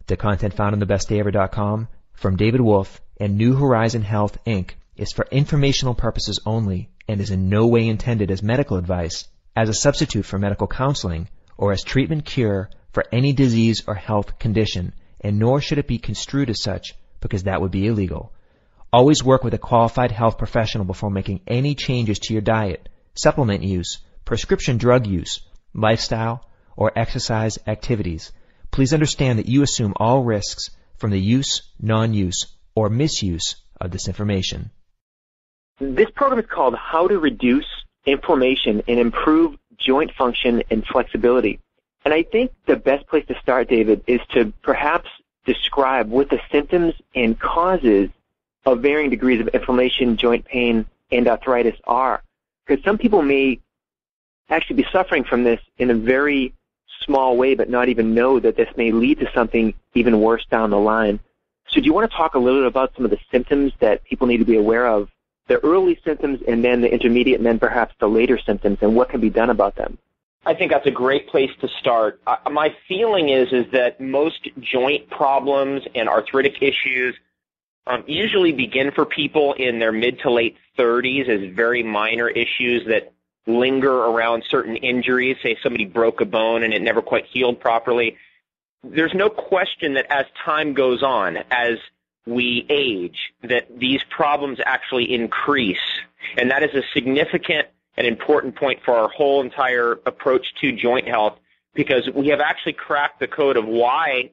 The content found on thebestdayever.com from David Wolfe and New Horizon Health, Inc. is for informational purposes only and is in no way intended as medical advice, as a substitute for medical counseling, or as treatment cure for any disease or health condition, and nor should it be construed as such because that would be illegal. Always work with a qualified health professional before making any changes to your diet, supplement use, prescription drug use, lifestyle, or exercise activities. Please understand that you assume all risks from the use, non-use, or misuse of this information. This program is called How to Reduce Inflammation and Improve Joint Function and Flexibility. And I think the best place to start, David, is to perhaps describe what the symptoms and causes of varying degrees of inflammation, joint pain, and arthritis are. Because some people may actually be suffering from this in a very small way, but not even know that this may lead to something even worse down the line. So do you want to talk a little bit about some of the symptoms that people need to be aware of, the early symptoms and then the intermediate and then perhaps the later symptoms, and what can be done about them? I think that's a great place to start. My feeling is that most joint problems and arthritic issues usually begin for people in their mid to late 30s as very minor issues that linger around certain injuries. Say somebody broke a bone and it never quite healed properly. There's no question that as time goes on, as we age, that these problems actually increase. And that is a significant and important point for our whole entire approach to joint health, because we have actually cracked the code of why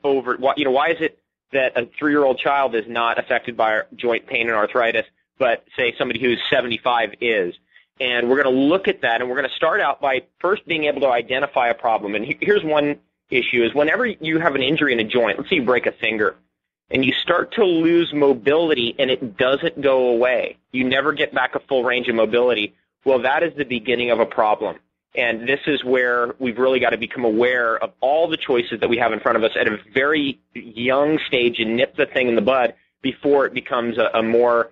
is it that a 3-year-old child is not affected by joint pain and arthritis, but say somebody who's 75 is. And we're going to look at that, and we're going to start out by first being able to identify a problem. And here's one issue is whenever you have an injury in a joint, let's say you break a finger, and you start to lose mobility and it doesn't go away. You never get back a full range of mobility. Well, that is the beginning of a problem. And this is where we've really got to become aware of all the choices that we have in front of us at a very young stage and nip the thing in the bud before it becomes a more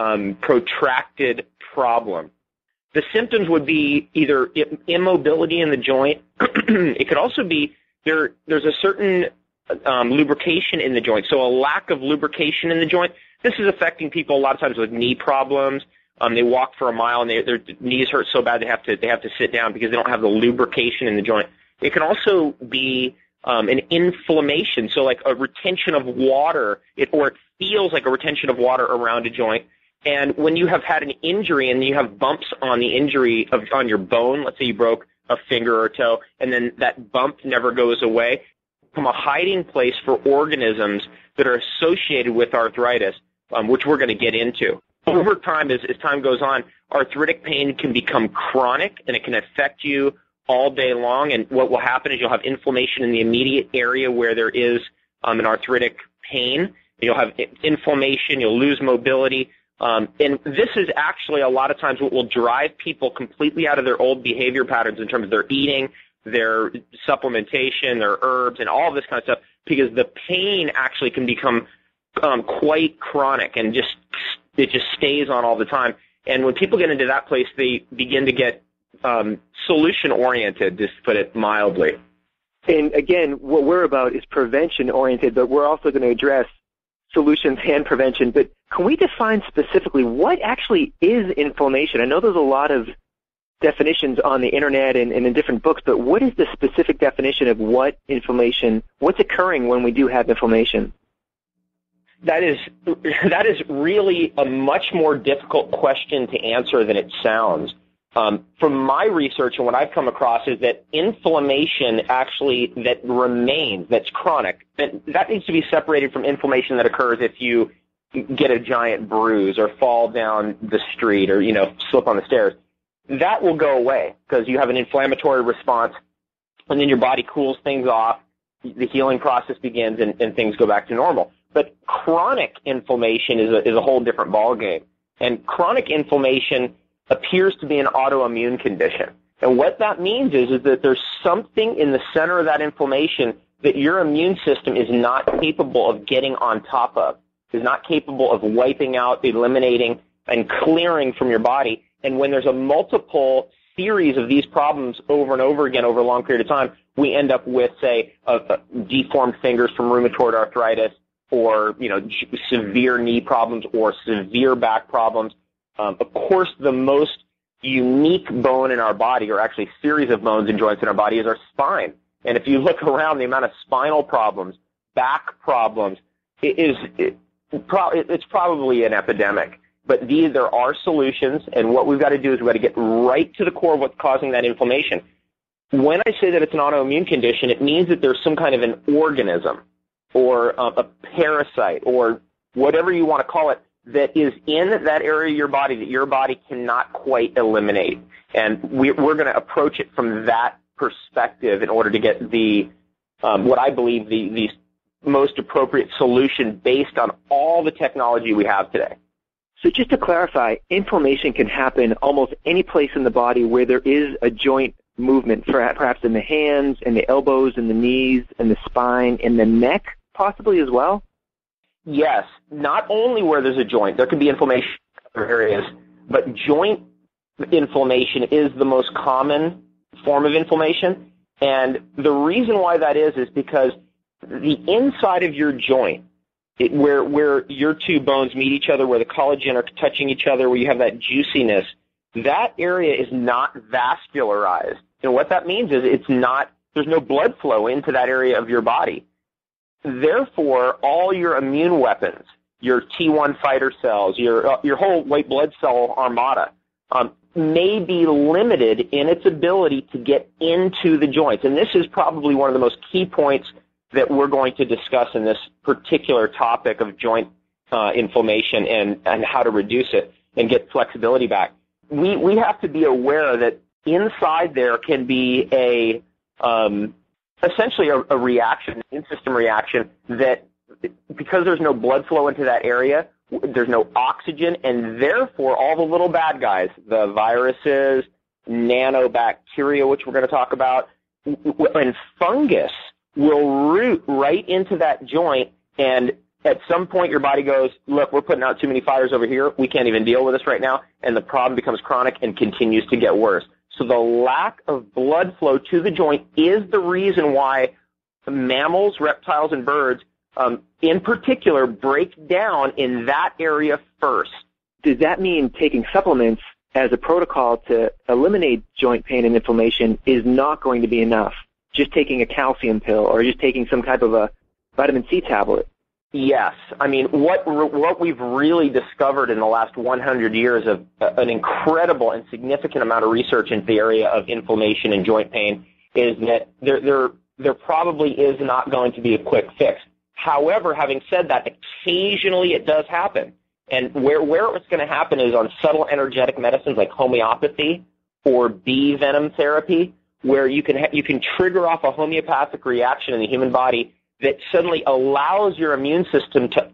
protracted problem. The symptoms would be either immobility in the joint. It could also be there's a certain lubrication in the joint, so a lack of lubrication in the joint. This is affecting people a lot of times with knee problems. They walk for a mile and their knees hurt so bad they have to sit down because they don't have the lubrication in the joint. It can also be an inflammation, so like a retention of water, or it feels like a retention of water around a joint. And when you have had an injury and you have bumps on the injury on your bone, let's say you broke a finger or a toe, and then that bump never goes away, become a hiding place for organisms that are associated with arthritis, which we're going to get into. Over time, as time goes on, arthritic pain can become chronic, and it can affect you all day long. And what will happen is you'll have inflammation in the immediate area where there is an arthritic pain. You'll have inflammation. You'll lose mobility. And this is actually a lot of times what will drive people completely out of their old behavior patterns in terms of their eating, their supplementation, their herbs, and all of this kind of stuff, because the pain actually can become quite chronic and it just stays on all the time. And when people get into that place, they begin to get solution-oriented, just to put it mildly. And again, what we're about is prevention-oriented, but we're also going to address solutions and prevention. But can we define specifically what actually is inflammation? I know there's a lot of definitions on the internet and in different books, but what is the specific definition of what's occurring when we do have inflammation? That is really a much more difficult question to answer than it sounds. From my research and what I've come across is that inflammation actually that remains, that's chronic, that needs to be separated from inflammation that occurs if you get a giant bruise or fall down the street or, slip on the stairs. That will go away because you have an inflammatory response, and then your body cools things off, the healing process begins, and things go back to normal. But chronic inflammation is a whole different ballgame. And chronic inflammation appears to be an autoimmune condition. And what that means is that there's something in the center of that inflammation that your immune system is not capable of getting on top of, is not capable of wiping out, eliminating, and clearing from your body. And when there's a multiple series of these problems over and over again over a long period of time, we end up with, say, deformed fingers from rheumatoid arthritis, or, severe knee problems or severe back problems. Of course, the most unique bone in our body, or actually series of bones and joints in our body, is our spine. And if you look around, the amount of spinal problems, back problems, it's probably an epidemic. But there are solutions, and what we've got to do is we've got to get right to the core of what's causing that inflammation. When I say that it's an autoimmune condition, it means that there's some kind of an organism or a parasite or whatever you want to call it that is in that area of your body that your body cannot quite eliminate. And we're going to approach it from that perspective in order to get what I believe the most appropriate solution based on all the technology we have today. So just to clarify, inflammation can happen almost any place in the body where there is a joint movement, perhaps in the hands and the elbows and the knees and the spine and the neck possibly as well? Yes, not only where there's a joint. There can be inflammation in other areas, but joint inflammation is the most common form of inflammation. And the reason why that is because the inside of your joint, where your two bones meet each other, where the collagen are touching each other, where you have that juiciness, that area is not vascularized. And what that means is there's no blood flow into that area of your body. Therefore, all your immune weapons, your T1 fighter cells, your whole white blood cell armada, may be limited in its ability to get into the joints. And this is probably one of the most key points that we're going to discuss in this particular topic of joint inflammation and how to reduce it and get flexibility back. We have to be aware that inside there can be essentially a reaction, an immune system reaction, that because there's no blood flow into that area, there's no oxygen, and therefore all the little bad guys, the viruses, nanobacteria, which we're going to talk about, and fungus will root right into that joint, and at some point your body goes, look, we're putting out too many fires over here. We can't even deal with this right now, and the problem becomes chronic and continues to get worse. So the lack of blood flow to the joint is the reason why mammals, reptiles, and birds, in particular, break down in that area first. Does that mean taking supplements as a protocol to eliminate joint pain and inflammation is not going to be enough? Just taking a calcium pill or just taking some type of a vitamin C tablet? Yes. I mean, what we've really discovered in the last 100 years of an incredible and significant amount of research in the area of inflammation and joint pain is that there probably is not going to be a quick fix. However, having said that, occasionally it does happen. And where it's going to happen is on subtle energetic medicines like homeopathy or bee venom therapy, where you can trigger off a homeopathic reaction in the human body that suddenly allows your immune system to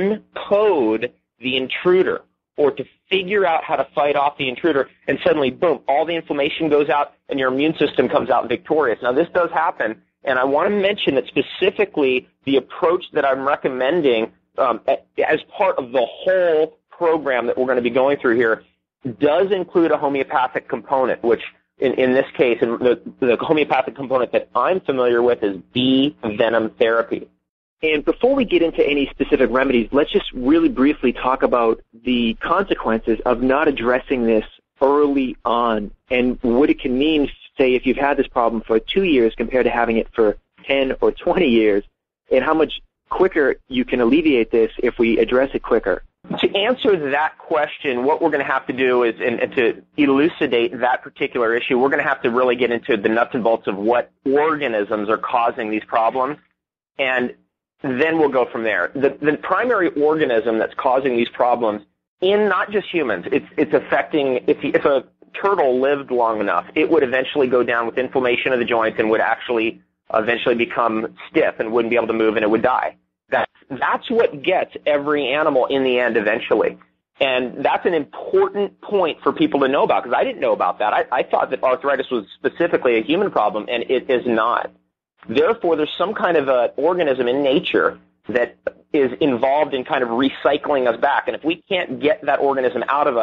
uncode the intruder or to figure out how to fight off the intruder, and suddenly, boom, all the inflammation goes out and your immune system comes out victorious. Now, this does happen, and I want to mention that specifically the approach that I'm recommending as part of the whole program that we're going to be going through here does include a homeopathic component, which in this case, and the homeopathic component that I'm familiar with is bee venom therapy. And before we get into any specific remedies, let's just really briefly talk about the consequences of not addressing this early on and what it can mean, say, if you've had this problem for 2 years compared to having it for 10 or 20 years, and how much quicker you can alleviate this if we address it quicker. To answer that question, what we're going to have to do is, and to elucidate that particular issue, we're going to have to really get into the nuts and bolts of what organisms are causing these problems, and then we'll go from there. The primary organism that's causing these problems in not just humans, it's affecting, if a turtle lived long enough, it would eventually go down with inflammation of the joints and would actually eventually become stiff and wouldn't be able to move, and it would die. That's what gets every animal in the end eventually. And that's an important point for people to know about, because I didn't know about that. I thought that arthritis was specifically a human problem, and it is not. Therefore, there's some kind of an organism in nature that is involved in kind of recycling us back. And if we can't get that organism out of us,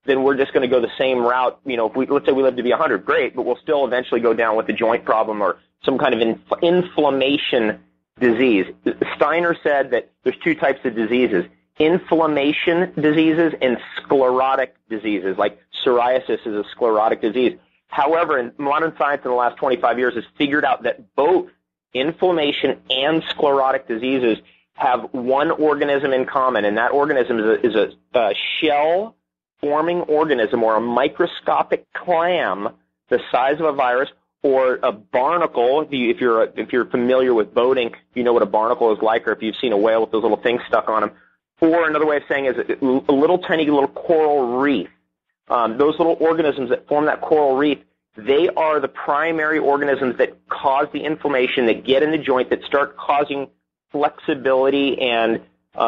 then we're just going to go the same route. If let's say we live to be 100, great, but we'll still eventually go down with the joint problem or some kind of inflammation disease. Steiner said that there's two types of diseases: inflammation diseases and sclerotic diseases, like psoriasis is a sclerotic disease. However, in modern science in the last 25 years has figured out that both inflammation and sclerotic diseases have one organism in common, and that organism is a shell-forming organism or a microscopic clam the size of a virus, or a barnacle. If you're familiar with boating, you know what a barnacle is like, or if you've seen a whale with those little things stuck on them. Or another way of saying is a little tiny little coral reef. Those little organisms that form that coral reef, they are the primary organisms that cause the inflammation, that get in the joint, that start causing flexibility and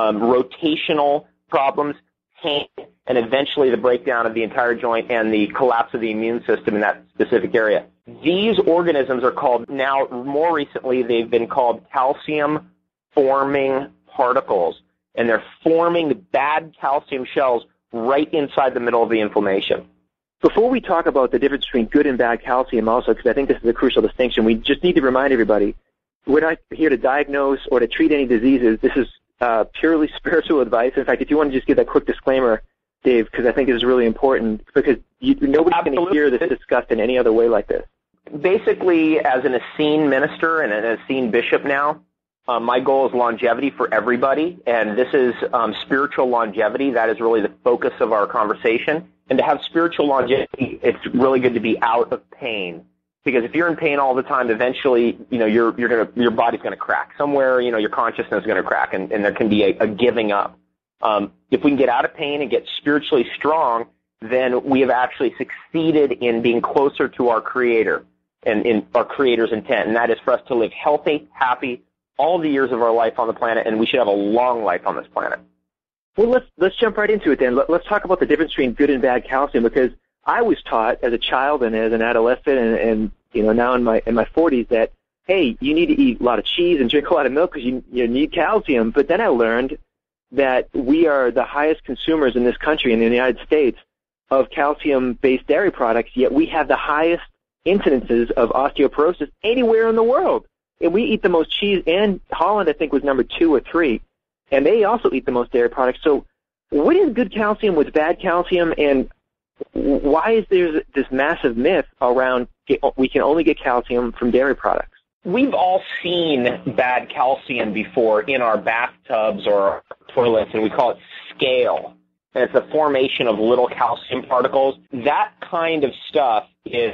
rotational problems, pain, and eventually the breakdown of the entire joint and the collapse of the immune system in that specific area. These organisms are called, now more recently, they've been called calcium-forming particles, and they're forming the bad calcium shells right inside the middle of the inflammation. Before we talk about the difference between good and bad calcium also, because I think this is a crucial distinction, we just need to remind everybody, we're not here to diagnose or to treat any diseases. This is purely spiritual advice. In fact, if you want to just give that quick disclaimer, Dave, because I think this is really important, because nobody's going to hear this discussed in any other way like this. Basically, as an Essene minister and an Essene bishop now, my goal is longevity for everybody, and this is spiritual longevity. That is really the focus of our conversation. And to have spiritual longevity, it's really good to be out of pain. Because if you're in pain all the time, eventually, your body's going to crack. Somewhere, your consciousness is going to crack, and there can be a giving up. If we can get out of pain and get spiritually strong, then we have actually succeeded in being closer to our Creator and in our Creator's intent, and that is for us to live healthy, happy, all the years of our life on the planet, and we should have a long life on this planet. Well, let's jump right into it then. Let's talk about the difference between good and bad calcium, because I was taught as a child and as an adolescent and now in my 40s that, hey, you need to eat a lot of cheese and drink a lot of milk because you need calcium. But then I learned that we are the highest consumers in this country, in the United States, of calcium-based dairy products, yet we have the highest incidences of osteoporosis anywhere in the world. And we eat the most cheese, and Holland, I think, was number 2 or 3, and they also eat the most dairy products. So what is good calcium, what's bad calcium, and why is there this massive myth around we can only get calcium from dairy products? We've all seen bad calcium before in our bathtubs or our toilets, and we call it scale. And it's the formation of little calcium particles. That kind of stuff is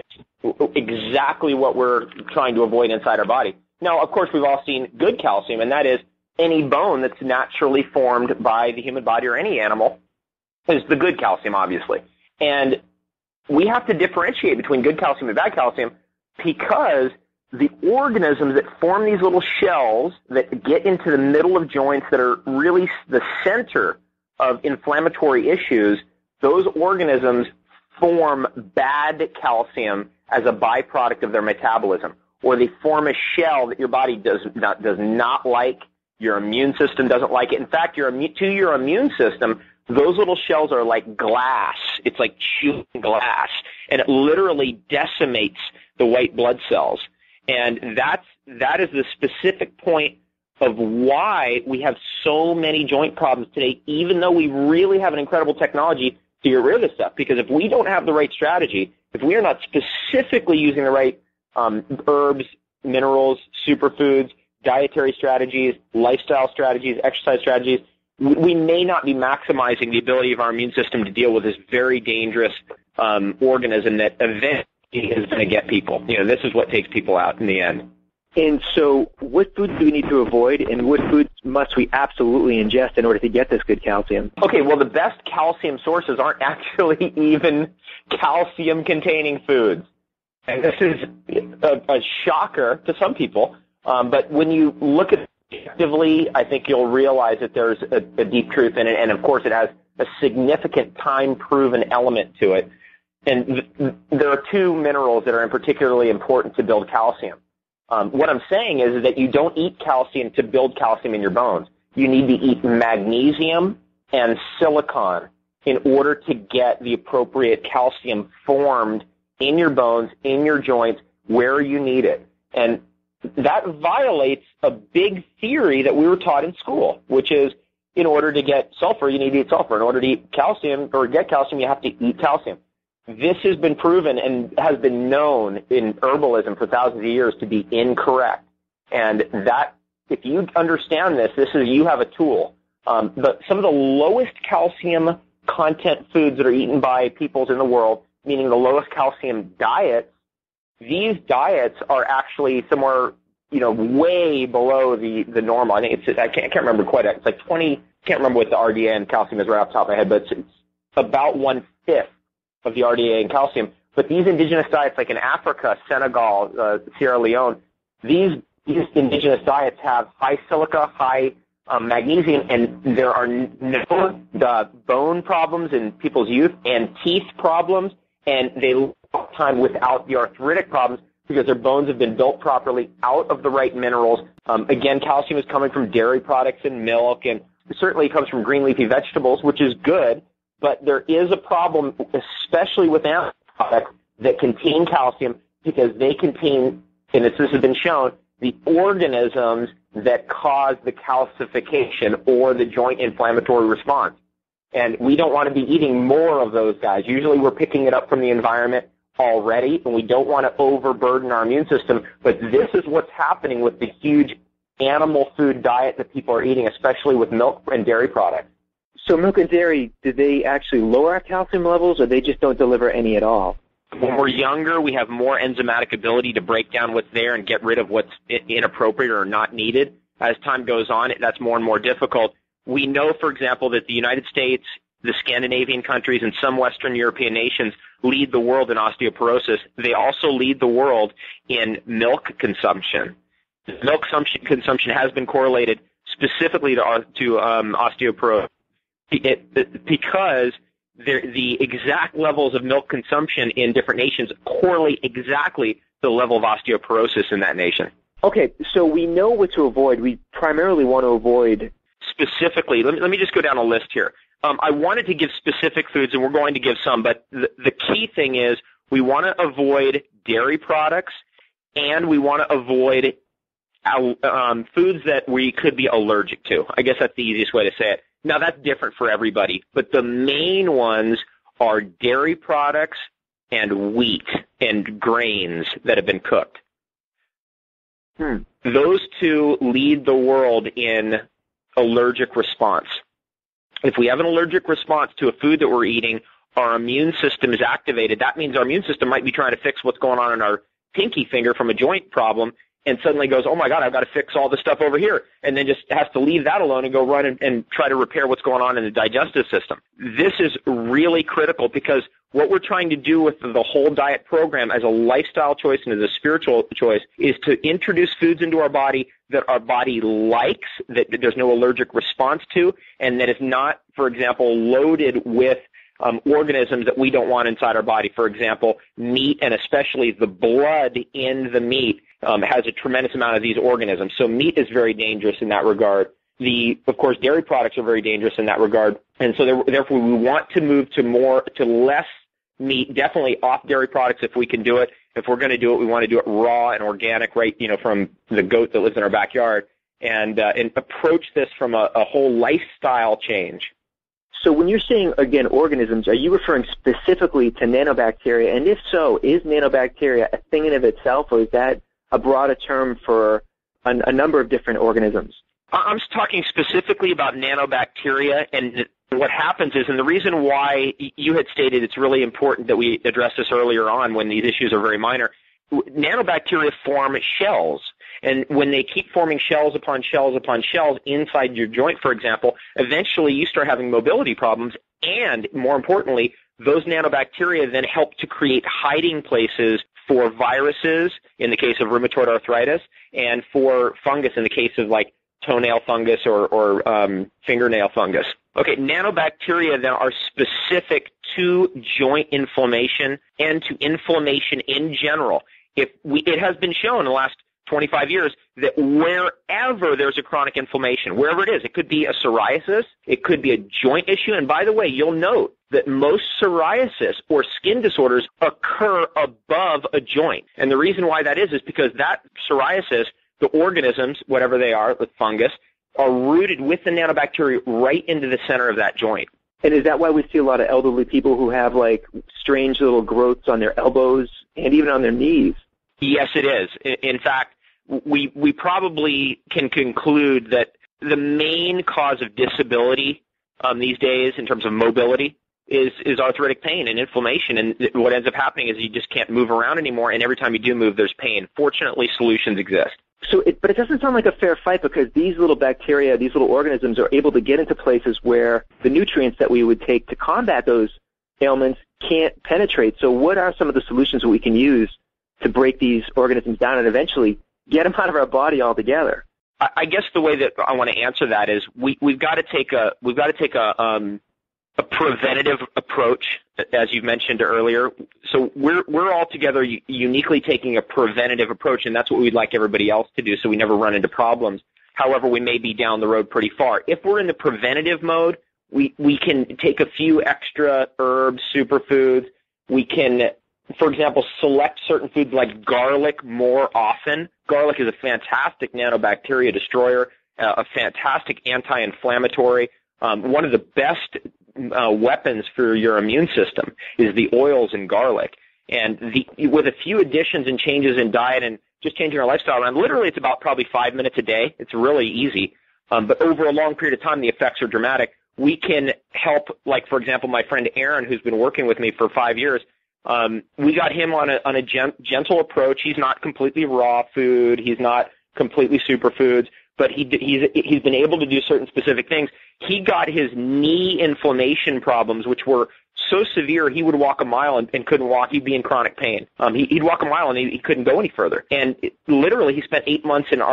exactly what we're trying to avoid inside our body. Now, of course, we've all seen good calcium, and that is any bone that's naturally formed by the human body or any animal is the good calcium, obviously. And we have to differentiate between good calcium and bad calcium because the organisms that form these little shells that get into the middle of joints that are really the center of inflammatory issues, those organisms form bad calcium as a byproduct of their metabolism, or they form a shell that your body does not like, your immune system doesn't like it. In fact, to your immune system, those little shells are like glass. It's like chewing glass, and it literally decimates the white blood cells. And that is the specific point of why we have so many joint problems today, even though we really have an incredible technology to get rid of this stuff. Because if we don't have the right strategy, if we are not specifically using the right herbs, minerals, superfoods, dietary strategies, lifestyle strategies, exercise strategies, we may not be maximizing the ability of our immune system to deal with this very dangerous organism that eventually is going to get people. This is what takes people out in the end. And so what foods do we need to avoid, and what foods must we absolutely ingest in order to get this good calcium? Okay, well, the best calcium sources aren't actually even calcium-containing foods. And this is a shocker to some people, but when you look at it objectively, I think you'll realize that there's a deep truth in it, and of course it has a significant time-proven element to it. And there are two minerals that are particularly important to build calcium. What I'm saying is that you don't eat calcium to build calcium in your bones. You need to eat magnesium and silicon. in order to get the appropriate calcium formed in your bones, in your joints, where you need it. And that violates a big theory that we were taught in school, which is in order to get sulfur, you need to eat sulfur. In order to eat calcium or get calcium, you have to eat calcium. This has been proven and has been known in herbalism for thousands of years to be incorrect. And that, if you understand this, you have a tool. But some of the lowest calcium content foods that are eaten by peoples in the world, meaning the lowest calcium diets, these diets are actually somewhere, way below the normal. I think I can't remember quite. It's like 20. Can't remember what the RDA and calcium is right off the top of my head, but it's about 1/5 of the RDA and calcium. But these indigenous diets, like in Africa, Senegal, Sierra Leone, these indigenous diets have high silica, high magnesium, and there are no bone problems in people's youth and teeth problems, and they live time without the arthritic problems because their bones have been built properly out of the right minerals. Again, calcium is coming from dairy products and milk, and certainly it comes from green leafy vegetables, which is good, but there is a problem, especially with animal products that contain calcium, because they contain, and this has been shown, the organisms that cause the calcification or the joint inflammatory response. And we don't want to be eating more of those guys. Usually we're picking it up from the environment already, and we don't want to overburden our immune system. But this is what's happening with the huge animal food diet that people are eating, especially with milk and dairy products. So milk and dairy, do they actually lower our calcium levels, or they just don't deliver any at all? When we're younger, we have more enzymatic ability to break down what's there and get rid of what's inappropriate or not needed. As time goes on, that's more and more difficult. We know, for example, that the United States, the Scandinavian countries, and some Western European nations lead the world in osteoporosis. They also lead the world in milk consumption. Milk consumption has been correlated specifically to osteoporosis because the exact levels of milk consumption in different nations correlate exactly to the level of osteoporosis in that nation. Okay, so we know what to avoid. We primarily want to avoid... Specifically, let me just go down a list here. I wanted to give specific foods, and we're going to give some, but the key thing is we want to avoid dairy products, and we want to avoid foods that we could be allergic to. I guess that's the easiest way to say it. Now, that's different for everybody, but the main ones are dairy products and wheat and grains that have been cooked. Those two lead the world in allergic response. If we have an allergic response to a food that we're eating, our immune system is activated. That means our immune system might be trying to fix what's going on in our pinky finger from a joint problem, and suddenly goes, oh my God, I've got to fix all this stuff over here, and then just has to leave that alone and go run and try to repair what's going on in the digestive system. This is really critical because what we're trying to do with the whole diet program as a lifestyle choice and as a spiritual choice is to introduce foods into our body that our body likes, that there's no allergic response to, and that is not, for example, loaded with organisms that we don't want inside our body. For example, meat, and especially the blood in the meat, has a tremendous amount of these organisms. So meat is very dangerous in that regard. Of course, dairy products are very dangerous in that regard. And so therefore we want to move to less meat, definitely off dairy products if we can do it. If we're going to do it, we want to do it raw and organic, right, from the goat that lives in our backyard, and approach this from a whole lifestyle change. So when you're saying, again, organisms, are you referring specifically to nanobacteria? And if so, is nanobacteria a thing in of itself, or is that a broader term for a number of different organisms? I'm talking specifically about nanobacteria, and what happens is, and the reason why you had stated it's really important that we address this earlier on when these issues are very minor, nanobacteria form shells. And when they keep forming shells upon shells upon shells inside your joint, for example, eventually you start having mobility problems, and more importantly, those nanobacteria then help to create hiding places for viruses in the case of rheumatoid arthritis, and for fungus in the case of like toenail fungus or fingernail fungus. Okay, nanobacteria then are specific to joint inflammation and to inflammation in general. It has been shown in the last 25 years, that wherever there's a chronic inflammation, wherever it is, it could be a psoriasis, it could be a joint issue, and by the way, you'll note that most psoriasis or skin disorders occur above a joint. And the reason why that is because that psoriasis, the organisms, whatever they are, the fungus, are rooted with the nanobacteria right into the center of that joint. And is that why we see a lot of elderly people who have like strange little growths on their elbows and even on their knees? Yes, it is. In fact, we probably can conclude that the main cause of disability these days in terms of mobility is arthritic pain and inflammation. And what ends up happening is you just can't move around anymore, and every time you do move, there's pain. Fortunately, solutions exist. But it doesn't sound like a fair fight, because these little bacteria, these little organisms are able to get into places where the nutrients that we would take to combat those ailments can't penetrate. So what are some of the solutions that we can use to break these organisms down and eventually get them out of our body altogether? I guess the way that I want to answer that is we've got to take a preventative approach, as you mentioned earlier. So we're all together uniquely taking a preventative approach, and that's what we'd like everybody else to do, so we never run into problems. However, we may be down the road pretty far. If we're in the preventative mode, we can take a few extra herbs, superfoods. We can, for example, select certain foods like garlic more often. Garlic is a fantastic nanobacteria destroyer, a fantastic anti-inflammatory. One of the best weapons for your immune system is the oils in garlic. And with a few additions and changes in diet and just changing our lifestyle around, literally it's about probably 5 minutes a day. It's really easy. But over a long period of time, the effects are dramatic. We can help, like, for example, my friend Aaron, who's been working with me for 5 years, we got him on a gentle approach. He's not completely raw food. He's not completely superfoods, but he's been able to do certain specific things. He got his knee inflammation problems, which were so severe he would walk a mile and couldn't walk. He'd be in chronic pain. He'd walk a mile and he couldn't go any further. And literally, he spent 8 months in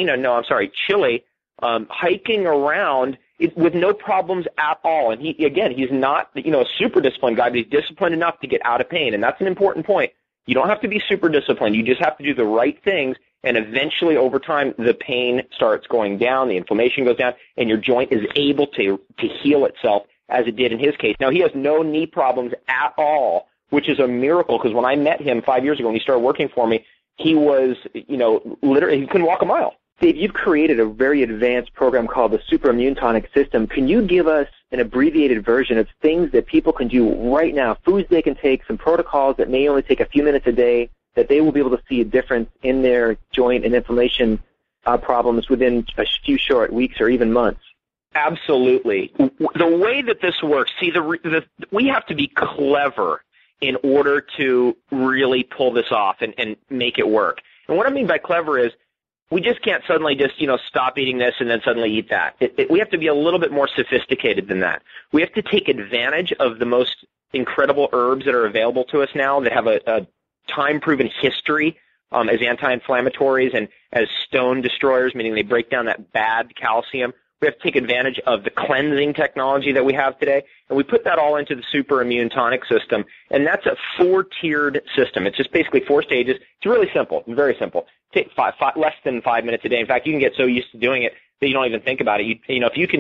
Chile, hiking around with no problems at all. And he's not, a super disciplined guy, but he's disciplined enough to get out of pain. And that's an important point. You don't have to be super disciplined. You just have to do the right things. And eventually, over time, the pain starts going down, the inflammation goes down, and your joint is able to heal itself as it did in his case. Now, he has no knee problems at all, which is a miracle, because when I met him 5 years ago when he started working for me, he was, literally, he couldn't walk a mile. Dave, you've created a very advanced program called the Super Immune Tonic System. Can you give us an abbreviated version of things that people can do right now, foods they can take, some protocols that may only take a few minutes a day, that they will be able to see a difference in their joint and inflammation problems within a few short weeks or even months? Absolutely. The way that this works, we have to be clever in order to really pull this off and make it work. And what I mean by clever is we just can't suddenly stop eating this and then suddenly eat that. We have to be a little bit more sophisticated than that. We have to take advantage of the most incredible herbs that are available to us now that have a time-proven history as anti-inflammatories and as stone destroyers, meaning they break down that bad calcium. We have to take advantage of the cleansing technology that we have today, and we put that all into the Super Immune Tonic System, and that's a 4-tiered system. It's just basically 4 stages. It's really simple, very simple. Take less than 5 minutes a day. In fact, you can get so used to doing it that you don't even think about it. If you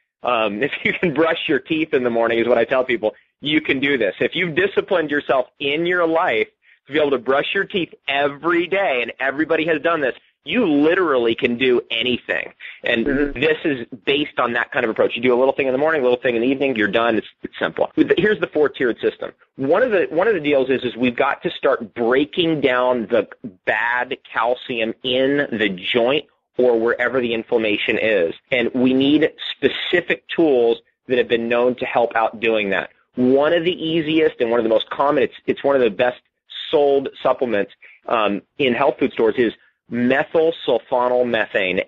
can brush your teeth in the morning, is what I tell people, you can do this. If you've disciplined yourself in your life to be able to brush your teeth every day, and everybody has done this, you literally can do anything. And this is based on that kind of approach. You do a little thing in the morning, a little thing in the evening, you're done. It's simple. Here's the 4-tiered system. One of the deals is we've got to start breaking down the bad calcium in the joint or wherever the inflammation is. And we need specific tools that have been known to help out doing that. One of the easiest and one of the most common, it's one of the best sold supplements in health food stores, is methyl sulfonylmethane,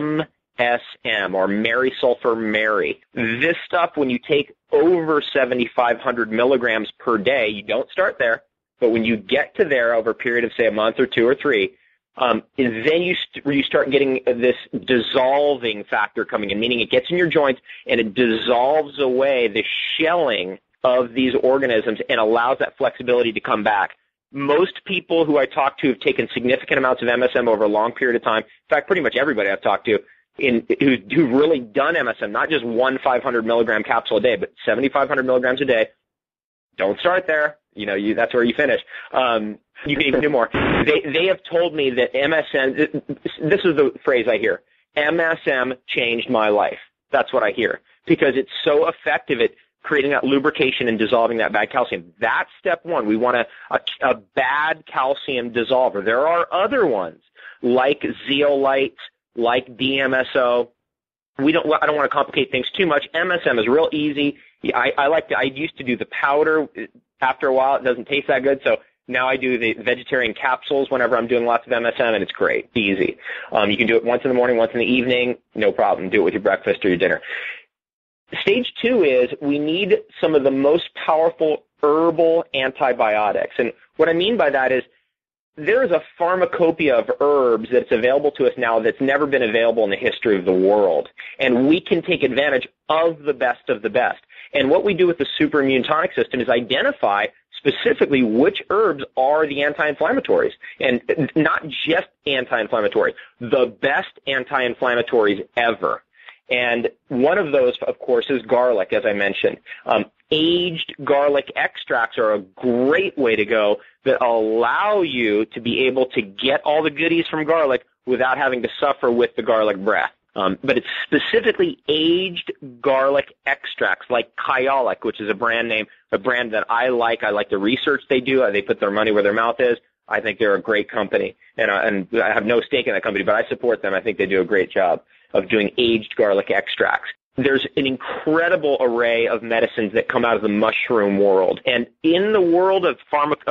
MSM, or Mary Sulfur Mary. This stuff, when you take over 7,500 milligrams per day, you don't start there, but when you get to there over a period of, say, a month or 2 or 3, then you start getting this dissolving factor coming in, meaning it gets in your joints and it dissolves away the shelling of these organisms and allows that flexibility to come back. Most people who I talk to have taken significant amounts of MSM over a long period of time. In fact, pretty much everybody I've talked to who've really done MSM, not just one 500 milligram capsule a day, but 7,500 milligrams a day. Don't start there. That's where you finish. You can even do more. They have told me that MSM, this is the phrase I hear, MSM changed my life. That's what I hear, because it's so effective at creating that lubrication and dissolving that bad calcium. That's step one. We want a bad calcium dissolver. There are other ones like zeolite, like DMSO. I don't want to complicate things too much. MSM is real easy. I used to do the powder. After a while, it doesn't taste that good, so now I do the vegetarian capsules whenever I'm doing lots of MSM, and it's great, easy. You can do it once in the morning, once in the evening, no problem. Do it with your breakfast or your dinner. Stage two is we need some of the most powerful herbal antibiotics, and what I mean by that is there is a pharmacopoeia of herbs that's available to us now that's never been available in the history of the world, and we can take advantage of the best of the best. And what we do with the superimmune tonic system is identify specifically which herbs are the anti-inflammatories, and not just anti-inflammatory, the best anti-inflammatories ever. And one of those, of course, is garlic, as I mentioned. Aged garlic extracts are a great way to go that allow you to be able to get all the goodies from garlic without having to suffer with the garlic breath. But it's specifically aged garlic extracts like Kyolic, which is a brand that I like. I like the research they do. They put their money where their mouth is. I think they're a great company, and I have no stake in that company, but I support them. I think they do a great job of doing aged garlic extracts. There's an incredible array of medicines that come out of the mushroom world, and in the world of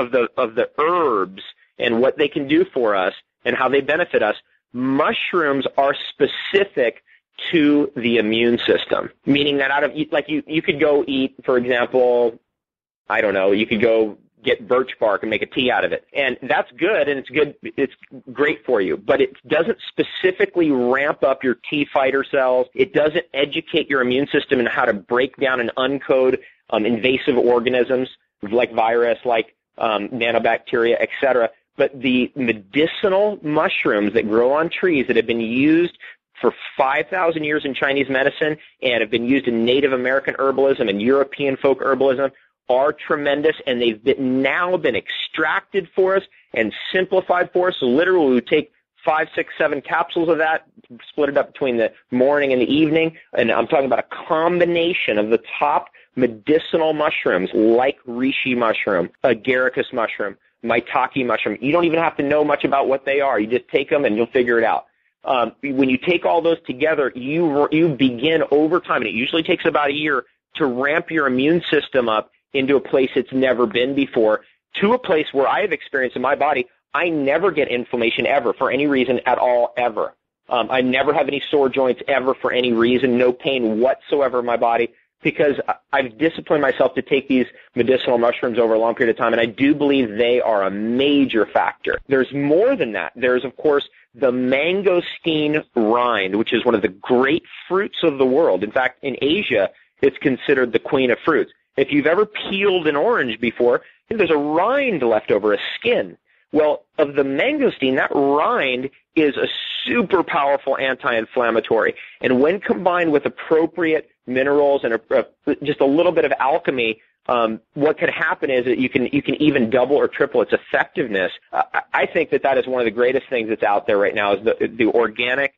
the herbs and what they can do for us and how they benefit us, mushrooms are specific to the immune system, meaning that you could go eat, for example, I don't know, you could go get birch bark and make a tea out of it. And that's good, and it's great for you, but it doesn't specifically ramp up your T fighter cells. It doesn't educate your immune system in how to break down and uncode invasive organisms like virus, like nanobacteria, etc. But the medicinal mushrooms that grow on trees that have been used for 5,000 years in Chinese medicine and have been used in Native American herbalism and European folk herbalism are tremendous, and they've now been extracted for us and simplified for us. So literally we take 5, 6, 7 capsules of that, split it up between the morning and the evening, and I'm talking about a combination of the top medicinal mushrooms like reishi mushroom, agaricus mushroom, maitake mushroom. You don't even have to know much about what they are. You just take them and you'll figure it out. When you take all those together, you begin over time, and it usually takes about a year to ramp your immune system up into a place it's never been before, to a place where I have experienced in my body, I never get inflammation ever for any reason at all, ever. I never have any sore joints ever for any reason, no pain whatsoever in my body, because I've disciplined myself to take these medicinal mushrooms over a long period of time, and I do believe they are a major factor. There's more than that. There's, of course, the mangosteen rind, which is one of the great fruits of the world. In fact, in Asia, it's considered the queen of fruits. If you've ever peeled an orange before, there's a rind left over, a skin. Well, of the mangosteen, that rind is a super powerful anti-inflammatory. And when combined with appropriate minerals and just a little bit of alchemy, what could happen is that you can even double or triple its effectiveness. I think that is one of the greatest things that's out there right now is the organic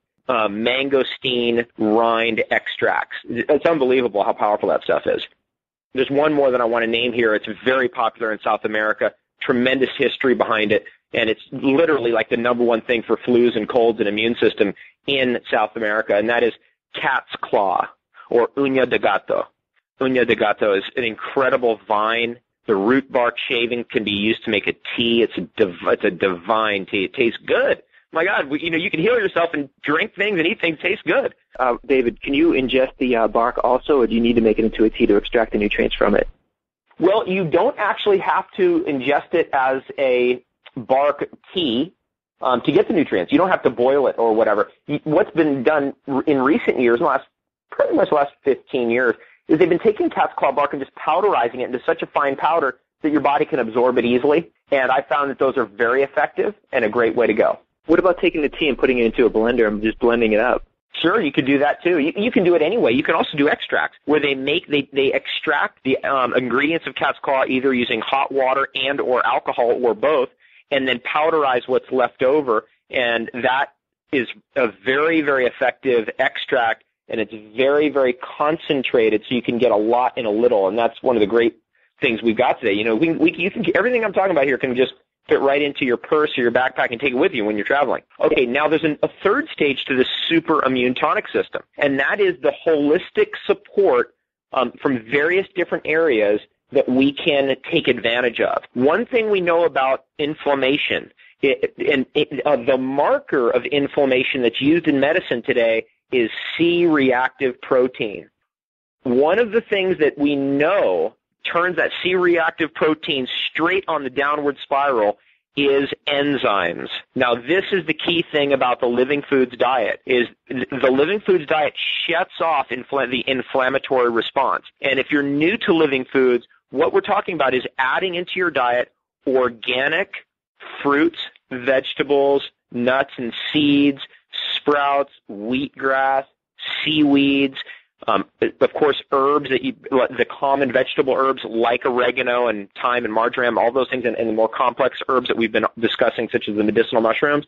mangosteen rind extracts. It's unbelievable how powerful that stuff is. There's one more that I want to name here. It's very popular in South America, tremendous history behind it, and it's literally like the number one thing for flus and colds and immune system in South America, and that is cat's claw, or uña de gato. Uña de gato is an incredible vine. The root bark shaving can be used to make a tea. It's a divine tea. It tastes good. My God, you can heal yourself and drink things and eat things. Taste good. David, can you ingest the bark also, or do you need to make it into a tea to extract the nutrients from it? Well, you don't actually have to ingest it as a bark tea to get the nutrients. You don't have to boil it or whatever. What's been done in recent years, pretty much the last 15 years, is they've been taking cat's claw bark and just powderizing it into such a fine powder that your body can absorb it easily. And I found that those are very effective and a great way to go. What about taking the tea and putting it into a blender and just blending it up? Sure, you could do that too. You can do it anyway. You can also do extracts where they extract the ingredients of cat's claw either using hot water and or alcohol or both, and then powderize what's left over. And that is a very, very effective extract, and it's very, very concentrated, so you can get a lot in a little. And that's one of the great things we've got today. You know, you can everything I'm talking about here can just fit right into your purse or your backpack and take it with you when you're traveling. Okay, now there's a third stage to this super immune tonic system, and that is the holistic support from various different areas that we can take advantage of. One thing we know about inflammation, the marker of inflammation that's used in medicine today is C-reactive protein. One of the things that we know turns that C-reactive protein straight on the downward spiral is enzymes. Now, this is the key thing about the living foods diet, is the living foods diet shuts off the inflammatory response. And if you're new to living foods, what we're talking about is adding into your diet organic fruits, vegetables, nuts and seeds, sprouts, wheatgrass, seaweeds, of course, herbs, the common vegetable herbs like oregano and thyme and marjoram, all those things, and the more complex herbs that we've been discussing, such as the medicinal mushrooms.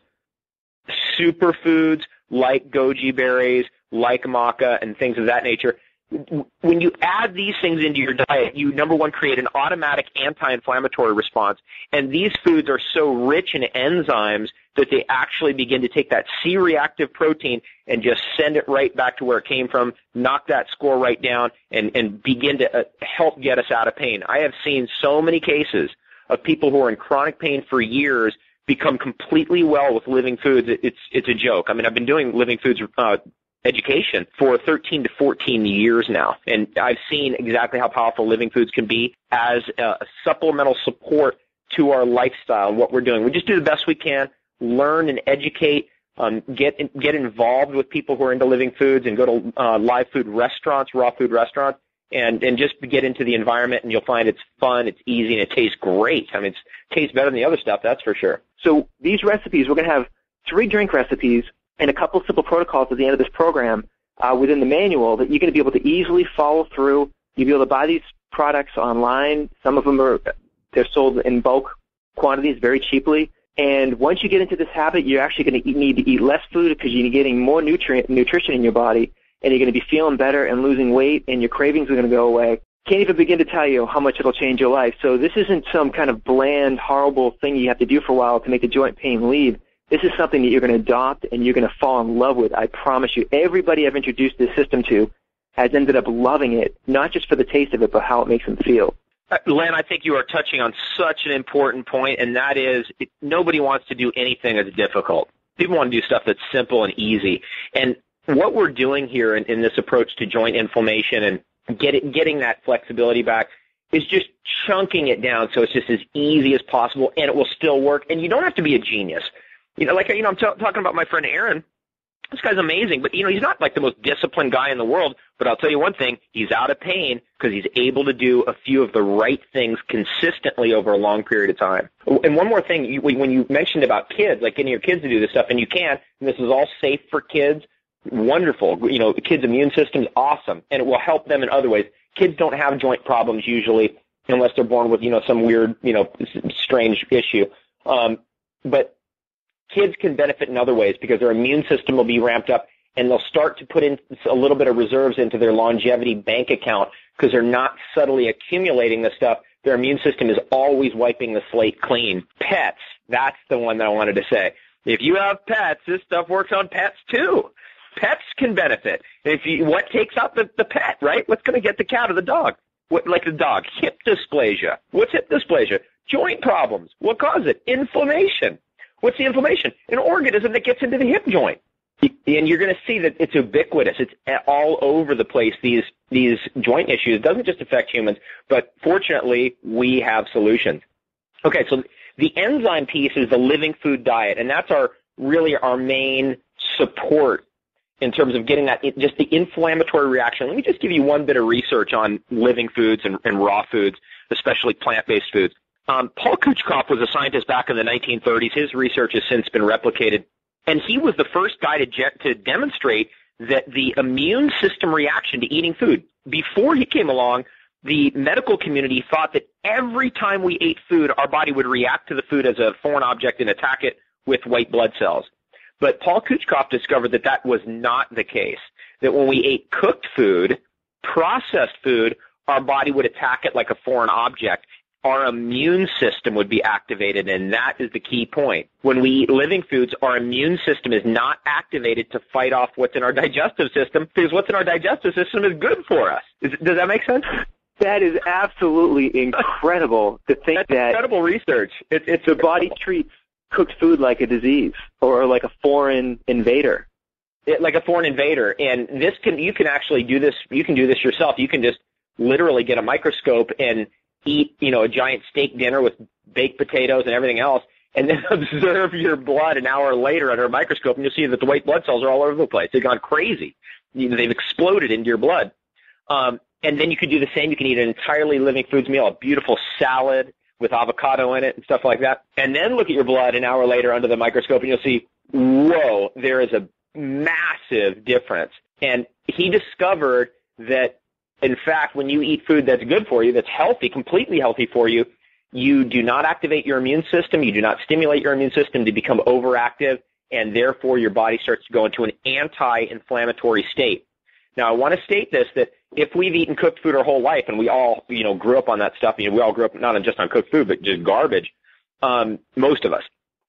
Superfoods like goji berries, like maca, and things of that nature. When you add these things into your diet, you, number one, create an automatic anti-inflammatory response. And these foods are so rich in enzymes that they actually begin to take that C-reactive protein and just send it right back to where it came from, knock that score right down, and begin to help get us out of pain. I have seen so many cases of people who are in chronic pain for years become completely well with living foods. It's a joke. I mean, I've been doing living foods education for 13 to 14 years now, and I've seen exactly how powerful living foods can be as a supplemental support to our lifestyle and what we're doing. We just do the best we can, learn and educate, get involved with people who are into living foods, and go to live food restaurants, raw food restaurants, and just get into the environment, and you'll find it's fun, it's easy, and it tastes great. I mean, it tastes better than the other stuff, that's for sure. So these recipes, we're going to have 3 drink recipes and a couple simple protocols at the end of this program within the manual that you're going to be able to easily follow through. You'll be able to buy these products online. Some of them they're sold in bulk quantities very cheaply. And once you get into this habit, you're actually going to need to eat less food because you're getting more nutrition in your body, and you're going to be feeling better and losing weight, and your cravings are going to go away. Can't even begin to tell you how much it'll change your life. So this isn't some kind of bland, horrible thing you have to do for a while to make the joint pain leave. This is something that you're going to adopt and you're going to fall in love with. I promise you. Everybody I've introduced this system to has ended up loving it, not just for the taste of it, but how it makes them feel. Len, I think you are touching on such an important point, and that is nobody wants to do anything that's difficult. People want to do stuff that's simple and easy. And what we're doing here in this approach to joint inflammation and getting that flexibility back is just chunking it down so it's just as easy as possible, and it will still work. And you don't have to be a genius. I'm talking about my friend Aaron. This guy's amazing, but, he's not like the most disciplined guy in the world, but I'll tell you one thing, he's out of pain because he's able to do a few of the right things consistently over a long period of time. And one more thing, when you mentioned about kids, like getting your kids to do this stuff, and you can, and this is all safe for kids, wonderful. The kids' immune system's awesome, and it will help them in other ways. Kids don't have joint problems usually unless they're born with, some weird, strange issue. But kids can benefit in other ways because their immune system will be ramped up, and they'll start to put in a little bit of reserves into their longevity bank account because they're not subtly accumulating the stuff. Their immune system is always wiping the slate clean. Pets, that's the one that I wanted to say. If you have pets, this stuff works on pets too. Pets can benefit. What takes out the pet, right? What's going to get the cat or the dog? Like the dog, hip dysplasia. What's hip dysplasia? Joint problems. What causes it? Inflammation. What's the inflammation? An organism that gets into the hip joint. And you're going to see that it's ubiquitous. It's all over the place, these joint issues. It doesn't just affect humans, but fortunately, we have solutions. Okay, so the enzyme piece is the living food diet, and that's really our main support in terms of getting that, just the inflammatory reaction. Let me just give you one bit of research on living foods and raw foods, especially plant-based foods. Paul Kuchkoff was a scientist back in the 1930s. His research has since been replicated, and he was the first guy to demonstrate that the immune system reaction to eating food. Before he came along, the medical community thought that every time we ate food, our body would react to the food as a foreign object and attack it with white blood cells. But Paul Kuchkoff discovered that that was not the case, that when we ate cooked food, processed food, our body would attack it like a foreign object. Our immune system would be activated, and that is the key point. When we eat living foods, our immune system is not activated to fight off what's in our digestive system, because what's in our digestive system is good for us. Does that make sense? That is absolutely incredible to think That's that incredible research. It's the body treats cooked food like a disease or like a foreign invader. Like a foreign invader. And you can actually do this. You can do this yourself. You can just literally get a microscope and eat, a giant steak dinner with baked potatoes and everything else, and then observe your blood an hour later under a microscope, and you'll see that the white blood cells are all over the place. They've gone crazy. They've exploded into your blood. And then you could do the same. You can eat an entirely living foods meal, a beautiful salad with avocado in it and stuff like that, and then look at your blood an hour later under the microscope, and you'll see, whoa, there is a massive difference. And he discovered that, in fact, when you eat food that's good for you, that's healthy, completely healthy for you, you do not activate your immune system, you do not stimulate your immune system to become overactive, and therefore your body starts to go into an anti-inflammatory state. Now, I want to state this, that if we've eaten cooked food our whole life, and we all, grew up on that stuff, we all grew up not just on cooked food, but just garbage, most of us,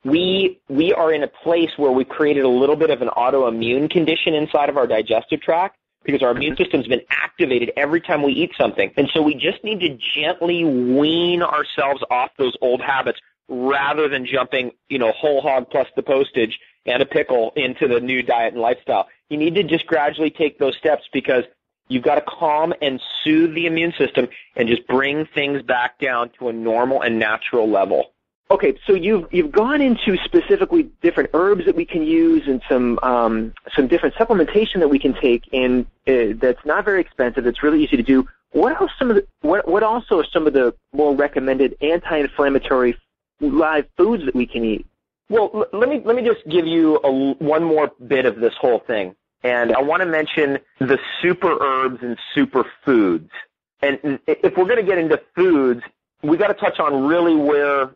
we are in a place where we've created a little bit of an autoimmune condition inside of our digestive tract, because our immune system's been activated every time we eat something. And so we just need to gently wean ourselves off those old habits rather than jumping, whole hog plus the postage and a pickle into the new diet and lifestyle. You need to just gradually take those steps, because you've got to calm and soothe the immune system and just bring things back down to a normal and natural level. Okay, so you've gone into specifically different herbs that we can use and some different supplementation that we can take, and that's not very expensive. It's really easy to do. What also are some of the more recommended anti-inflammatory live foods that we can eat? Well, let me just give you one more bit of this whole thing, and I want to mention the super herbs and super foods. And if we're going to get into foods, we got to touch on really where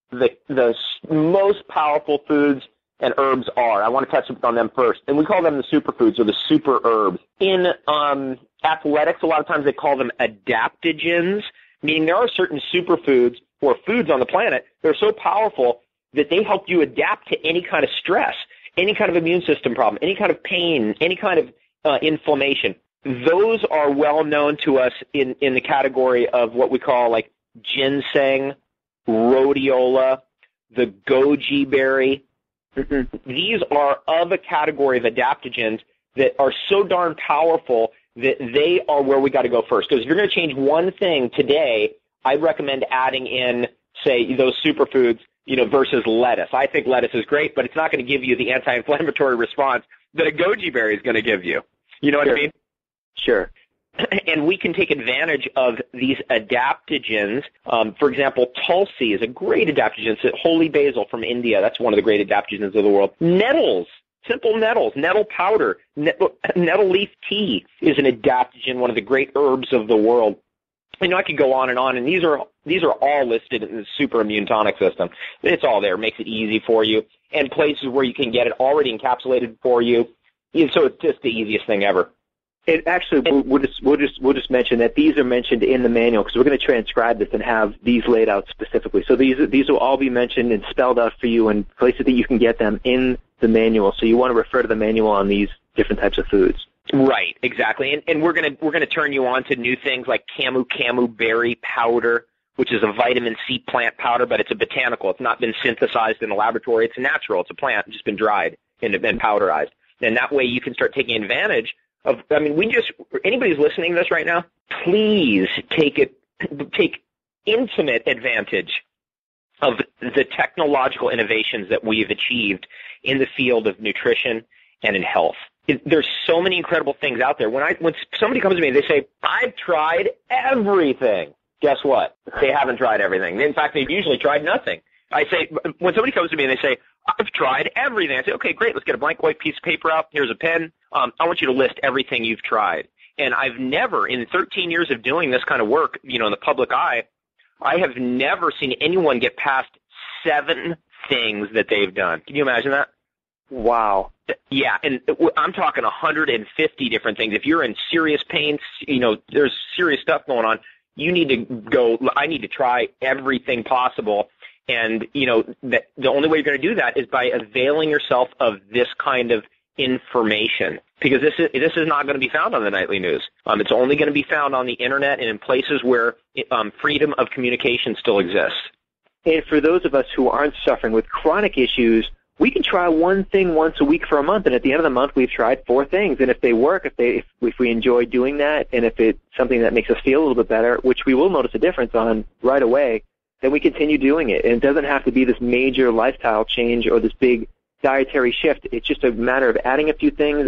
the most powerful foods and herbs are. I want to touch on them first. And we call them the superfoods or the super herbs. In athletics, a lot of times they call them adaptogens, meaning there are certain superfoods or foods on the planet that are so powerful that they help you adapt to any kind of stress, any kind of immune system problem, any kind of pain, any kind of inflammation. Those are well known to us in the category of what we call like ginseng, rhodiola, the goji berry. These are of a category of adaptogens that are so darn powerful that they are where we got to go first. Because if you're going to change one thing today, I'd recommend adding in, say, those superfoods, versus lettuce. I think lettuce is great, but it's not going to give you the anti-inflammatory response that a goji berry is going to give you. You know what I mean? Sure. And we can take advantage of these adaptogens. For example, tulsi is a great adaptogen. It's holy basil from India. That's one of the great adaptogens of the world. Nettles, simple nettles, nettle powder, nettle leaf tea is an adaptogen, one of the great herbs of the world. I could go on, and these are all listed in the super immune tonic system. It's all there. It makes it easy for you, and places where you can get it already encapsulated for you. So it's just the easiest thing ever. It actually, we'll just mention that these are mentioned in the manual, because we're going to transcribe this and have these laid out specifically. So these will all be mentioned and spelled out for you, and places that you can get them in the manual. So you want to refer to the manual on these different types of foods. Right, exactly. And we're gonna turn you on to new things like camu berry powder, which is a vitamin C plant powder, but it's a botanical. It's not been synthesized in a laboratory. It's natural. It's a plant, just been dried and powderized. And that way you can start taking advantage of, anybody who's listening to this right now, please take intimate advantage of the technological innovations that we've achieved in the field of nutrition and in health. There's so many incredible things out there. When somebody comes to me, they say, I've tried everything. Guess what? They haven't tried everything. In fact, they've usually tried nothing. I say, when somebody comes to me and they say, I've tried everything, I say, okay, great, let's get a blank white piece of paper out. Here's a pen. I want you to list everything you've tried. And I've never, in 13 years of doing this kind of work, in the public eye, I have never seen anyone get past 7 things that they've done. Can you imagine that? Wow. Yeah, and I'm talking 150 different things. If you're in serious pain, there's serious stuff going on, you need to go, I need to try everything possible. And, the only way you're going to do that is by availing yourself of this kind of information, because this is not going to be found on the nightly news. It's only going to be found on the internet and in places where freedom of communication still exists. And for those of us who aren't suffering with chronic issues, we can try one thing once a week for a month, and at the end of the month, we've tried 4 things. And if they work, if we enjoy doing that, and if it's something that makes us feel a little bit better, which we will notice a difference on right away, then we continue doing it. And it doesn't have to be this major lifestyle change or this big dietary shift. It's just a matter of adding a few things,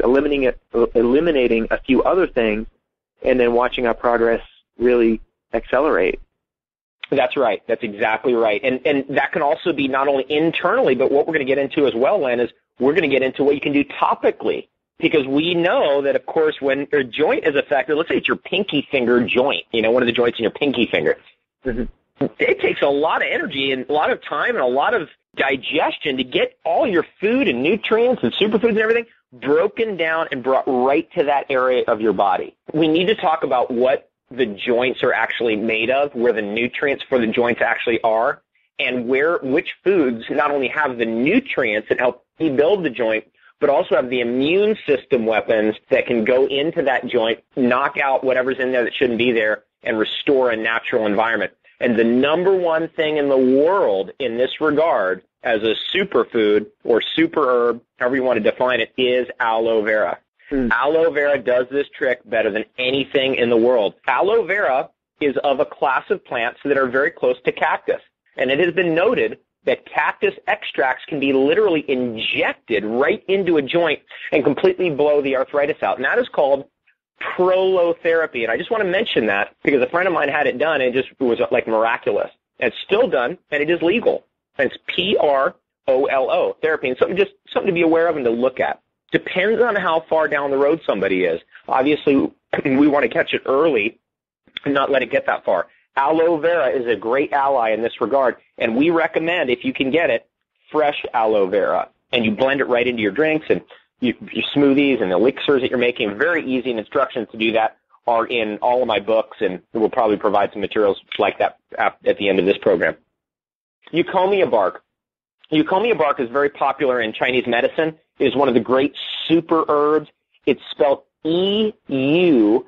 eliminating a few other things, and then watching our progress really accelerate. That's right. That's exactly right. And that can also be not only internally, but what we're going to get into as well, Len, is we're going to get into what you can do topically. Because we know that, of course, when a joint is affected, let's say it's your pinky finger joint, one of the joints in your pinky finger. Mm-hmm. It takes a lot of energy and a lot of time and a lot of digestion to get all your food and nutrients and superfoods and everything broken down and brought right to that area of your body. We need to talk about what the joints are actually made of, where the nutrients for the joints actually are, and which foods not only have the nutrients that help rebuild the joint, but also have the immune system weapons that can go into that joint, knock out whatever's in there that shouldn't be there, and restore a natural environment. And the number one thing in the world in this regard as a superfood or super herb, however you want to define it, is aloe vera. Aloe vera does this trick better than anything in the world. Aloe vera is of a class of plants that are very close to cactus. And it has been noted that cactus extracts can be literally injected right into a joint and completely blow the arthritis out. And that is called prolotherapy. And I just want to mention that because a friend of mine had it done and it was like miraculous. And it's still done and it is legal. And it's PROLO, therapy. And something to be aware of and to look at. Depends on how far down the road somebody is. Obviously, we want to catch it early and not let it get that far. Aloe vera is a great ally in this regard, and we recommend, if you can get it, fresh aloe vera. And you blend it right into your drinks and your smoothies and elixirs that you're making. Very easy, and instructions to do that are in all of my books, and we'll probably provide some materials like that at the end of this program. Eucommia bark. Eucommia bark is very popular in Chinese medicine. It is one of the great super herbs. It's spelled EUCOMMIA.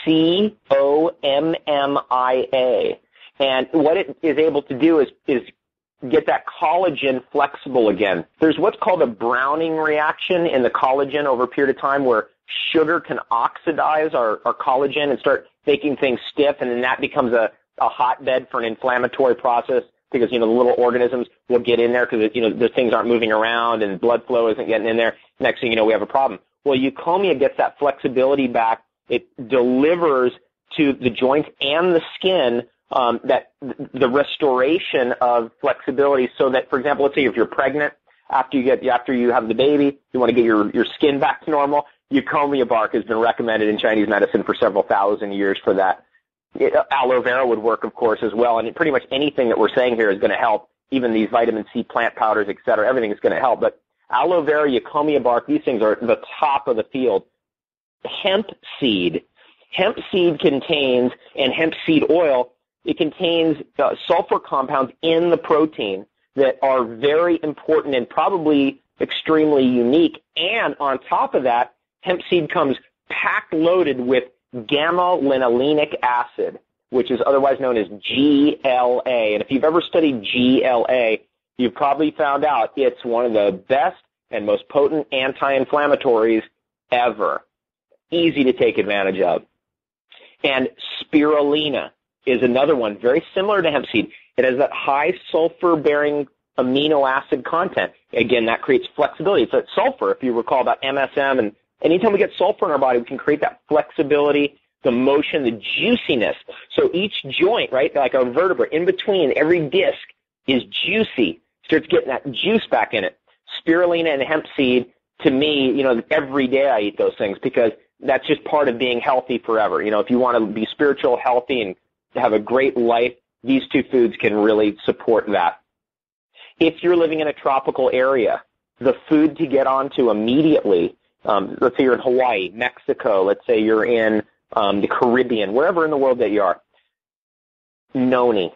And what it is able to do is get that collagen flexible again. There's what's called a browning reaction in the collagen over a period of time where sugar can oxidize our collagen and start making things stiff, and then that becomes a hotbed for an inflammatory process. Because, the little organisms will get in there because, the things aren't moving around and blood flow isn't getting in there. Next thing you know, we have a problem. Well, Eucommia gets that flexibility back. It delivers to the joints and the skin that the restoration of flexibility so that, for example, let's say if you're pregnant, after you have the baby, you want to get your skin back to normal. Eucommia bark has been recommended in Chinese medicine for several thousand years for that. Aloe vera would work, of course, as well, and pretty much anything that we're saying here is going to help, even these vitamin C plant powders, et cetera, everything is going to help. But aloe vera, eucommia bark, these things are the top of the field. Hemp seed. Hemp seed contains, and hemp seed oil, it contains sulfur compounds in the protein that are very important and probably extremely unique. And on top of that, hemp seed comes packed loaded with gamma-linolenic acid, which is otherwise known as GLA. And if you've ever studied GLA, you've probably found out it's one of the best and most potent anti-inflammatories ever. Easy to take advantage of. And spirulina is another one, very similar to hemp seed. It has that high sulfur-bearing amino acid content. Again, that creates flexibility. It's that sulfur, if you recall about MSM, and anytime we get sulfur in our body, we can create that flexibility the motion, the juiciness. So each joint, right, like a vertebra, in between every disc is juicy, starts getting that juice back in it. Spirulina and hemp seed, to me, every day I eat those things because that's just part of being healthy forever. If you want to be spiritual, healthy, and have a great life, these two foods can really support that. If you're living in a tropical area, the food to get onto immediately, let's say you're in Hawaii, Mexico, let's say you're in the Caribbean, wherever in the world that you are, noni.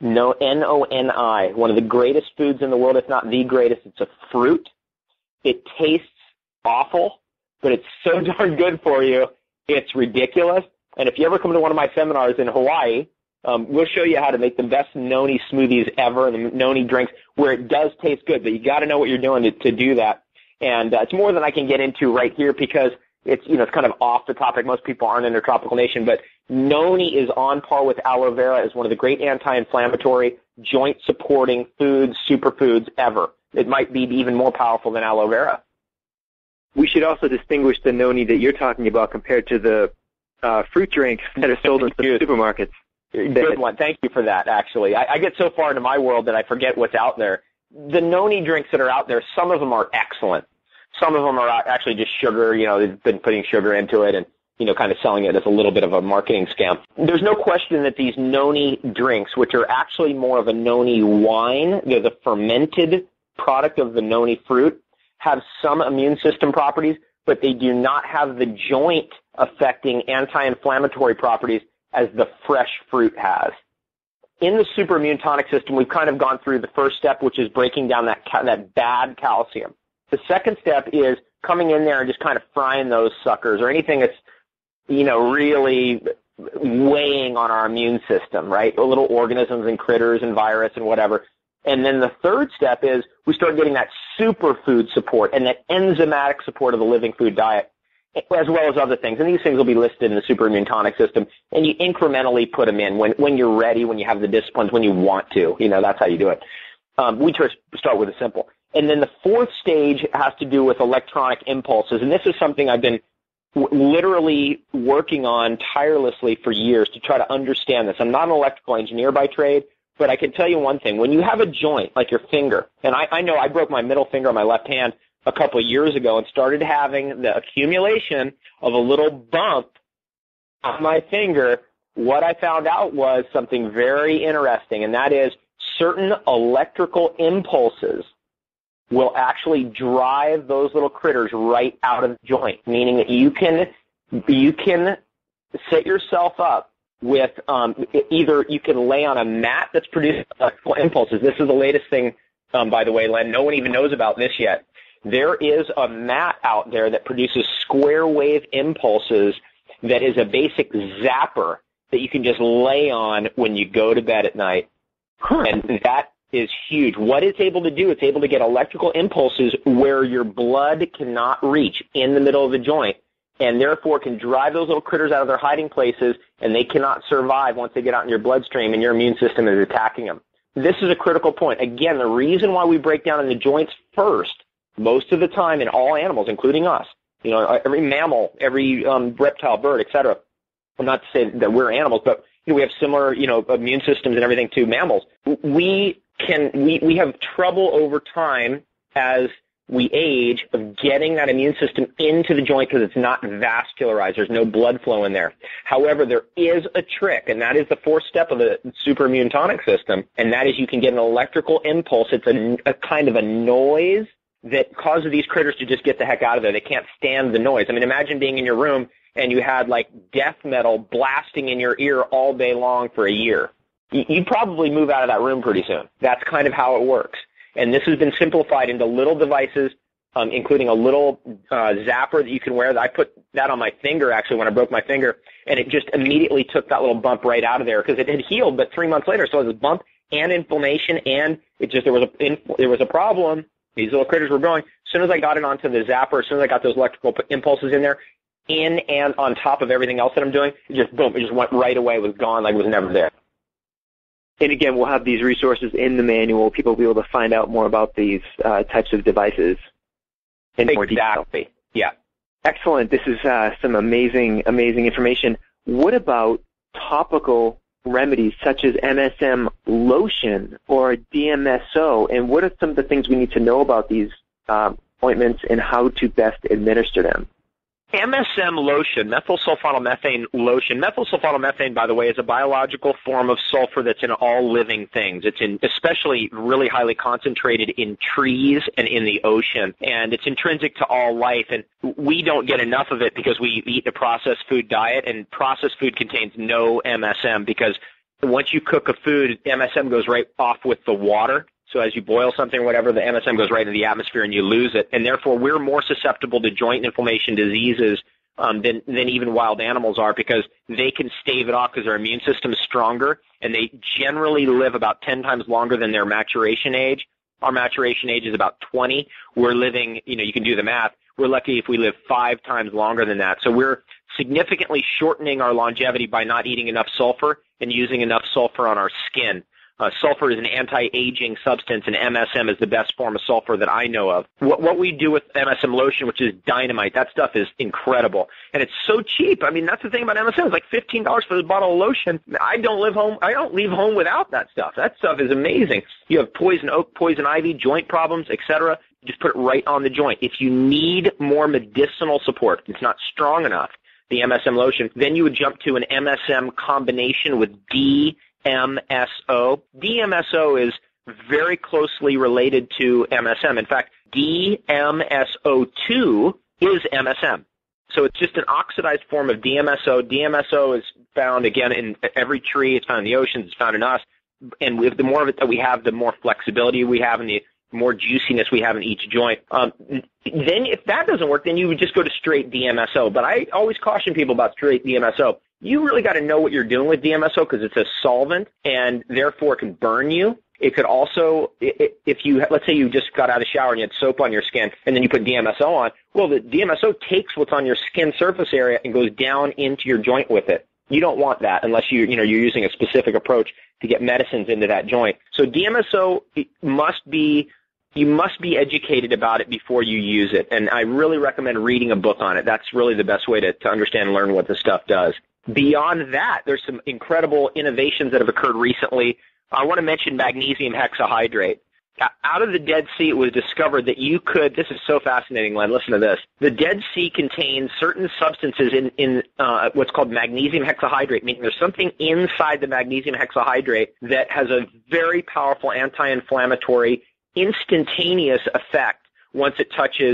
N-O-N-I, one of the greatest foods in the world, if not the greatest. It's a fruit. It tastes awful, but it's so darn good for you, it's ridiculous. And if you ever come to one of my seminars in Hawaii, we'll show you how to make the best noni smoothies ever and the noni drinks where it does taste good, but you got to know what you're doing to do that. And it's more than I can get into right here because it's kind of off the topic. Most people aren't in a tropical nation, but noni is on par with aloe vera as one of the great anti-inflammatory, joint-supporting foods, superfoods ever. It might be even more powerful than aloe vera. We should also distinguish the noni that you're talking about compared to the fruit drinks that are sold in the supermarkets. Good one. Thank you for that, actually. I get so far into my world that I forget what's out there. The noni drinks that are out there, some of them are excellent. Some of them are actually just sugar. They've been putting sugar into it and, kind of selling it as a little bit of a marketing scam. There's no question that these noni drinks, which are actually more of a noni wine, they're the fermented product of the noni fruit, have some immune system properties, but they do not have the joint-affecting anti-inflammatory properties as the fresh fruit has. In the super immune tonic system, we've kind of gone through the first step, which is breaking down that bad calcium. The second step is coming in there and just kind of frying those suckers or anything that's, really weighing on our immune system, right? The little organisms and critters and virus and whatever. And then the third step is we start getting that superfood support and that enzymatic support of the living food diet, as well as other things. And these things will be listed in the super immune tonic system, and you incrementally put them in when you're ready, when you have the disciplines, when you want to. That's how you do it. We just start with the simple. And then the fourth stage has to do with electronic impulses, and this is something I've been literally working on tirelessly for years to try to understand this. I'm not an electrical engineer by trade, but I can tell you one thing. When you have a joint, like your finger, and I know I broke my middle finger on my left hand a couple of years ago and started having the accumulation of a little bump on my finger, what I found out was something very interesting, and that is certain electrical impulses will actually drive those little critters right out of the joint, meaning that you can set yourself up with either you can lay on a mat that's producing electrical impulses. This is the latest thing, by the way, Len. No one even knows about this yet. There is a mat out there that produces square wave impulses that is a basic zapper that you can just lay on when you go to bed at night. And that is huge. What it's able to do, it's able to get electrical impulses where your blood cannot reach in the middle of the joint, and therefore can drive those little critters out of their hiding places, and they cannot survive once they get out in your bloodstream and your immune system is attacking them. This is a critical point. Again, the reason why we break down in the joints first, most of the time in all animals, including us, every mammal, every reptile, bird, etc. I'm not to say that we're animals, but we have similar, immune systems and everything to mammals. We have trouble over time as we age of getting that immune system into the joint because it's not vascularized. There's no blood flow in there. However, there is a trick, and that is the fourth step of the super immune tonic system, and that is you can get an electrical impulse. It's a kind of a noise that causes these critters to just get the heck out of there. They can't stand the noise. I mean, imagine being in your room and you had like death metal blasting in your ear all day long for a year. You'd probably move out of that room pretty soon. That's kind of how it works. And this has been simplified into little devices, including a little zapper that you can wear. I put that on my finger, actually, when I broke my finger, and it just immediately took that little bump right out of there because it had healed, but 3 months later, so it was a bump and inflammation, and there was a problem. These little critters were growing. As soon as I got it onto the zapper, as soon as I got those electrical impulses in there, in and on top of everything else that I'm doing, it just boom, it just went right away. It was gone like it was never there. And again, we'll have these resources in the manual. People will be able to find out more about these types of devices in more detail. Exactly. Yeah. Excellent. This is some amazing information. what about topical remedies such as MSM lotion or DMSO? And what are some of the things we need to know about these ointments and how to best administer them? MSM lotion, methylsulfonylmethane lotion. Methylsulfonylmethane, by the way, is a biological form of sulfur that's in all living things. It's in especially really highly concentrated in trees and in the ocean, and it's intrinsic to all life. And we don't get enough of it because we eat a processed food diet, and processed food contains no MSM because once you cook a food, MSM goes right off with the water. So as you boil something or whatever, the MSM goes right into the atmosphere and you lose it. And therefore, we're more susceptible to joint inflammation diseases than even wild animals are because they can stave it off because their immune system is stronger, and they generally live about 10 times longer than their maturation age. Our maturation age is about 20. We're living, you can do the math. We're lucky if we live 5 times longer than that. So we're significantly shortening our longevity by not eating enough sulfur and using enough sulfur on our skin. Sulfur is an anti-aging substance, and MSM is the best form of sulfur that I know of. What we do with MSM lotion, which is dynamite, that stuff is incredible. And it's so cheap. I mean, that's the thing about MSM. It's like $15 for this bottle of lotion. I don't leave home without that stuff. That stuff is amazing. You have poison oak, poison ivy, joint problems, etc. Just put it right on the joint. If you need more medicinal support, it's not strong enough, the MSM lotion, then you would jump to an MSM combination with DMSO. DMSO is very closely related to MSM. In fact, DMSO2 is MSM. So it's just an oxidized form of DMSO. DMSO is found, again, in every tree. It's found in the oceans. It's found in us. And the more of it that we have, the more flexibility we have and the more juiciness we have in each joint. Then if that doesn't work, then you would just go to straight DMSO. But I always caution people about straight DMSO. You really got to know what you're doing with DMSO because it's a solvent and therefore it can burn you. It could also, if you, let's say you just got out of the shower and you had soap on your skin and then you put DMSO on, well, the DMSO takes what's on your skin surface area and goes down into your joint with it. You don't want that unless you're using a specific approach to get medicines into that joint. So DMSO you must be educated about it before you use it. And I really recommend reading a book on it. That's really the best way to understand and learn what this stuff does. Beyond that, there's some incredible innovations that have occurred recently. I want to mention magnesium hexahydrate. Out of the Dead Sea, it was discovered that you could, this is so fascinating, Len, listen to this. The Dead Sea contains certain substances in what's called magnesium hexahydrate, meaning there's something inside the magnesium hexahydrate that has a very powerful anti-inflammatory, instantaneous effect once it touches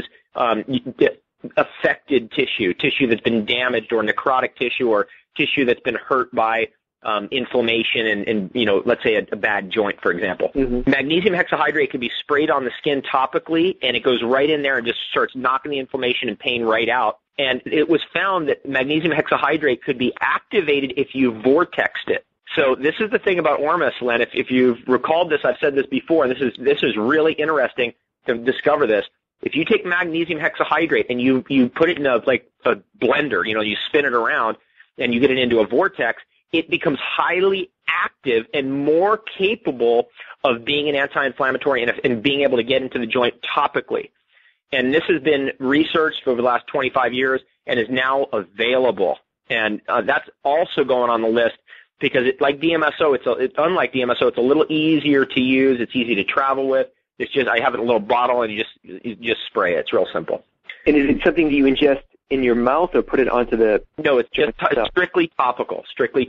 affected tissue that's been damaged or necrotic tissue or tissue that's been hurt by inflammation and let's say a bad joint, for example. Mm-hmm. Magnesium hexahydrate can be sprayed on the skin topically, and it goes right in there and just starts knocking the inflammation and pain right out. And it was found that magnesium hexahydrate could be activated if you vortexed it. So this is the thing about Ormus, Len. If you've recalled this, I've said this before, and this is really interesting to discover this. If you take magnesium hexahydrate and you put it in a blender, you spin it around and you get it into a vortex, it becomes highly active and more capable of being an anti-inflammatory and being able to get into the joint topically. And this has been researched over the last 25 years and is now available. And that's also going on the list because like DMSO, it's unlike DMSO, it's a little easier to use. It's easy to travel with. It's just I have it in a little bottle and you just spray it. It's real simple. And is it something that you ingest in your mouth or put it onto the... No, it's just strictly topical.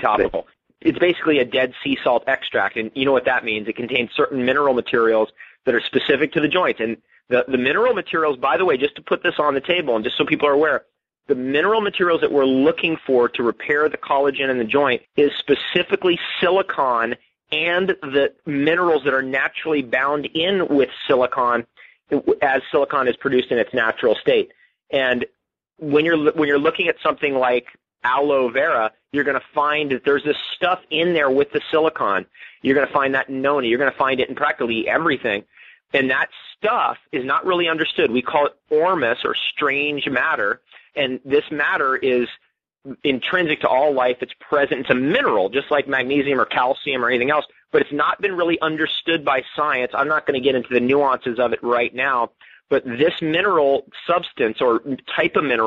It's basically a Dead Sea salt extract, and you know what that means. It contains certain mineral materials that are specific to the joints. And the mineral materials, by the way, just to put this on the table and just so people are aware, the mineral materials that we're looking for to repair the collagen in the joint is specifically silicon and the minerals that are naturally bound in with silicon as silicon is produced in its natural state. And when you're looking at something like aloe vera, you're going to find that there's this stuff in there with the silicon. You're going to find that in noni. You're going to find it in practically everything. And that stuff is not really understood. We call it ormus or strange matter. And this matter is intrinsic to all life. It's present. It's a mineral, just like magnesium or calcium or anything else, but it's not been really understood by science. I'm not going to get into the nuances of it right now, but this mineral substance or type of mineral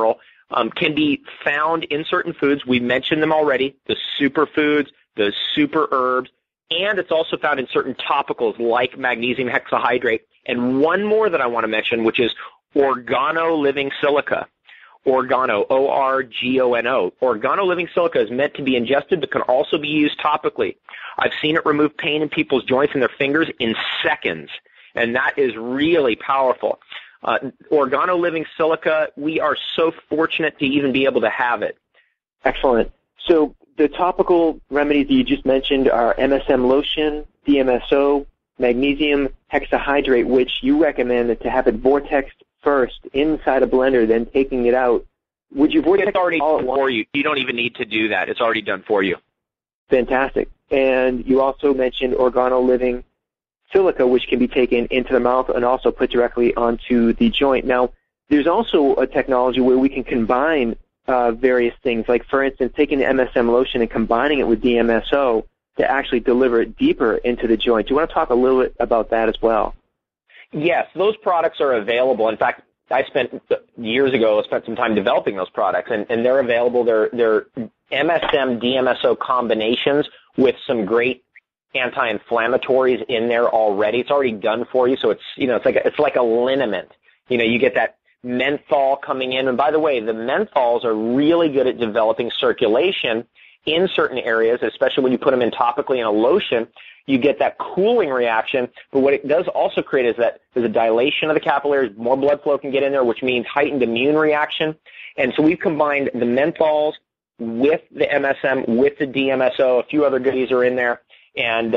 can be found in certain foods. We mentioned them already, the superfoods, the super herbs, and it's also found in certain topicals like magnesium hexahydrate. And one more that I want to mention, which is organo living silica. Organo, O-R-G-O-N-O. Organo living silica is meant to be ingested but can also be used topically. I've seen it remove pain in people's joints and their fingers in seconds, and that is really powerful. Organo living silica, we are so fortunate to even be able to have it. Excellent. So the topical remedies that you just mentioned are MSM lotion, DMSO, magnesium hexahydrate, which you recommend to have it vortexed first inside a blender, then taking it out. Would you vortex it's already all at for once? you? You don't even need to do that. It's already done for you. Fantastic. And you also mentioned organo living silica, which can be taken into the mouth and also put directly onto the joint. Now, there's also a technology where we can combine various things, like, for instance, taking the MSM lotion and combining it with DMSO to actually deliver it deeper into the joint. Do you want to talk a little bit about that as well? Yes, those products are available. In fact, I spent some time developing those products, and they're available. They're MSM, DMSO combinations with some great anti-inflammatories in there already. It's already done for you, so it's like a liniment. You get that menthol coming in, and by the way, the menthols are really good at developing circulation in certain areas, especially when you put them in topically in a lotion. You get that cooling reaction, but what it does also create is that there's a dilation of the capillaries, more blood flow can get in there, which means heightened immune reaction. And so we've combined the menthols with the MSM, with the DMSO, a few other goodies are in there, and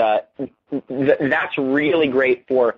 that's really great for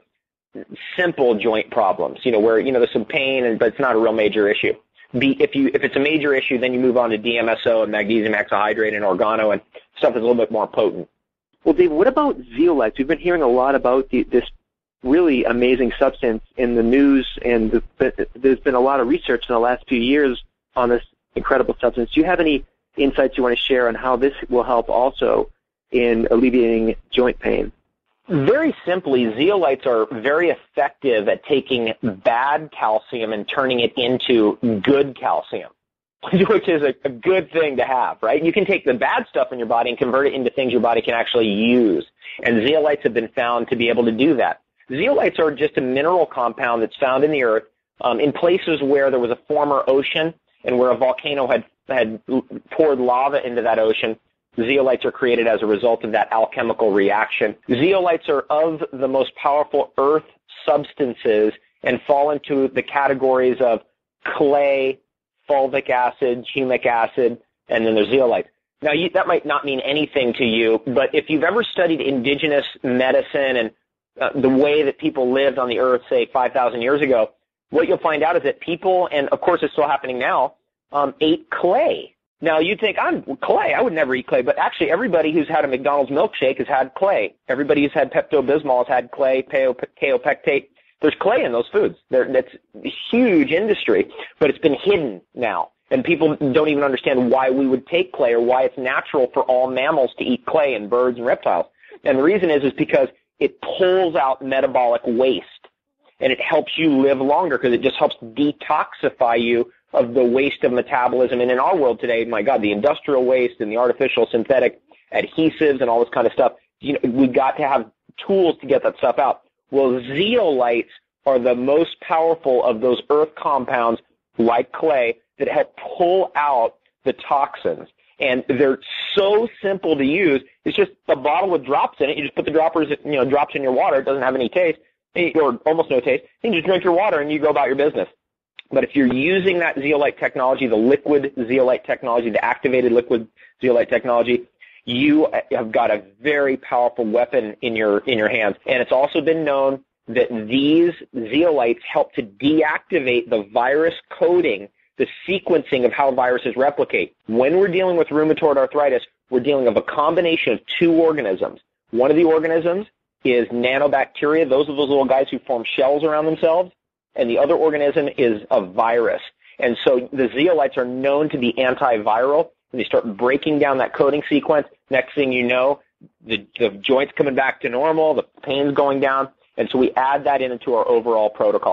simple joint problems, where, there's some pain, but it's not a real major issue. If it's a major issue, then you move on to DMSO and magnesium hexahydrate and organo and stuff that's a little bit more potent. Well, Dave, what about zeolites? We've been hearing a lot about this really amazing substance in the news, and there's been a lot of research in the last few years on this incredible substance. Do you have any insights you want to share on how this will help also in alleviating joint pain? Very simply, zeolites are very effective at taking bad calcium and turning it into good calcium, which is a good thing to have, right? You can take the bad stuff in your body and convert it into things your body can actually use. And zeolites have been found to be able to do that. Zeolites are just a mineral compound that's found in the earth in places where there was a former ocean and where a volcano had poured lava into that ocean. Zeolites are created as a result of that alchemical reaction. Zeolites are of the most powerful earth substances and fall into the categories of clay, fulvic acid, humic acid, and then there's zeolites. Now, that might not mean anything to you, but if you've ever studied indigenous medicine and the way that people lived on the earth, say, 5,000 years ago, what you'll find out is that people, and of course it's still happening now, ate clay. Now, you'd think, clay, I would never eat clay, but actually everybody who's had a McDonald's milkshake has had clay. Everybody who's had Pepto-Bismol has had clay, kaopectate. There's clay in those foods. That's a huge industry, but it's been hidden now. And people don't even understand why we would take clay or why it's natural for all mammals to eat clay and birds and reptiles. And the reason is because it pulls out metabolic waste, and it helps you live longer because it just helps detoxify you of the waste of metabolism. And in our world today, my God, the industrial waste and the artificial synthetic adhesives and all this kind of stuff, we've got to have tools to get that stuff out. Well, zeolites are the most powerful of those earth compounds, like clay, that help pull out the toxins. And they're so simple to use. It's just a bottle with drops in it. You just put the drops in your water. It doesn't have any taste, or almost no taste. You can just drink your water and you go about your business. But if you're using that zeolite technology, the liquid zeolite technology, the activated liquid zeolite technology, you have got a very powerful weapon in your hands. And it's also been known that these zeolites help to deactivate the virus coding, the sequencing of how viruses replicate. When we're dealing with rheumatoid arthritis, we're dealing with a combination of two organisms. One of the organisms is nanobacteria. Those are those little guys who form shells around themselves. And the other organism is a virus. And so the zeolites are known to be antiviral. When they start breaking down that coding sequence, next thing you know, the joint's coming back to normal, the pain's going down. And so we add that into our overall protocol.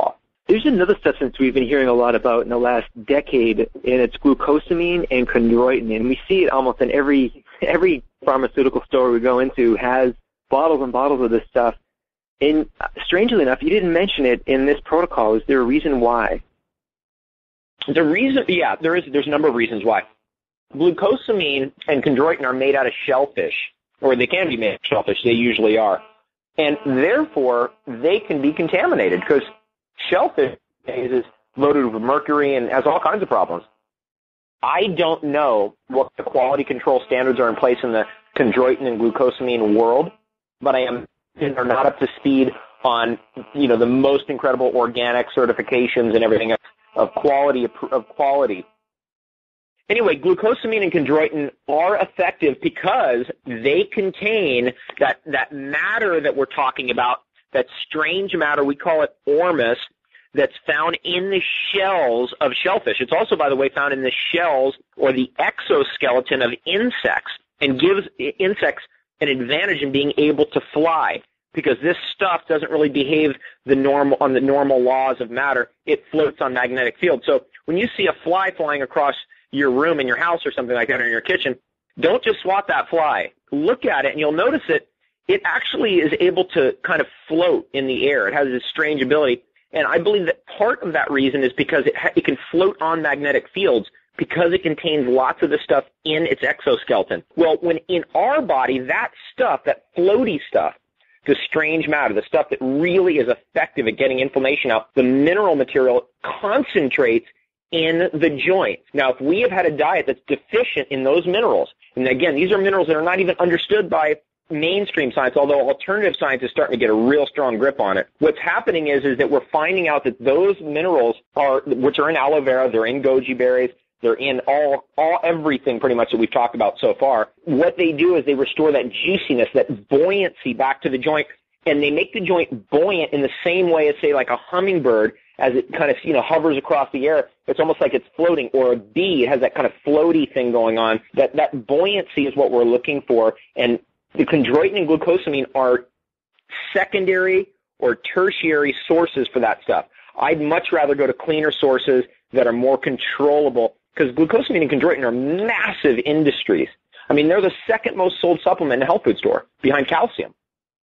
There's another substance we've been hearing a lot about in the last decade, and it's glucosamine and chondroitin. And we see it almost in every pharmaceutical store we go into has bottles and bottles of this stuff. And strangely enough, you didn't mention it in this protocol. Is there a reason why? The reason, yeah, there's a number of reasons why. Glucosamine and chondroitin are made out of shellfish, or they can be made out of shellfish. They usually are. And therefore, they can be contaminated because shellfish is loaded with mercury and has all kinds of problems. I don't know what the quality control standards are in place in the chondroitin and glucosamine world, but are not up to speed on, the most incredible organic certifications and everything of quality. Anyway, glucosamine and chondroitin are effective because they contain that matter that we're talking about, that strange matter, we call it ormus, that's found in the shells of shellfish. It's also, by the way, found in the shells or the exoskeleton of insects, and gives insects an advantage in being able to fly, because this stuff doesn't really behave on the normal laws of matter. It floats on magnetic fields. So when you see a fly flying across your room in your house or something like that, or in your kitchen, don't just swat that fly. Look at it, and you'll notice that it actually is able to kind of float in the air. It has this strange ability. And I believe that part of that reason is because it can float on magnetic fields, because it contains lots of the stuff in its exoskeleton. Well, when in our body, that stuff, that floaty stuff, the strange matter, the stuff that really is effective at getting inflammation out, the mineral material concentrates in the joint. Now, if we have had a diet that's deficient in those minerals, and again, these are minerals that are not even understood by mainstream science, although alternative science is starting to get a real strong grip on it. What's happening is that we're finding out that those minerals which are in aloe vera, they're in goji berries, they're in everything pretty much that we've talked about so far. What they do is they restore that juiciness, that buoyancy back to the joint, and they make the joint buoyant in the same way as, say, like a hummingbird, as it kind of, hovers across the air. It's almost like it's floating, or a bee. It has that kind of floaty thing going on. That buoyancy is what we're looking for, and the chondroitin and glucosamine are secondary or tertiary sources for that stuff. I'd much rather go to cleaner sources that are more controllable, because glucosamine and chondroitin are massive industries. I mean, they're the second most sold supplement in a health food store, behind calcium.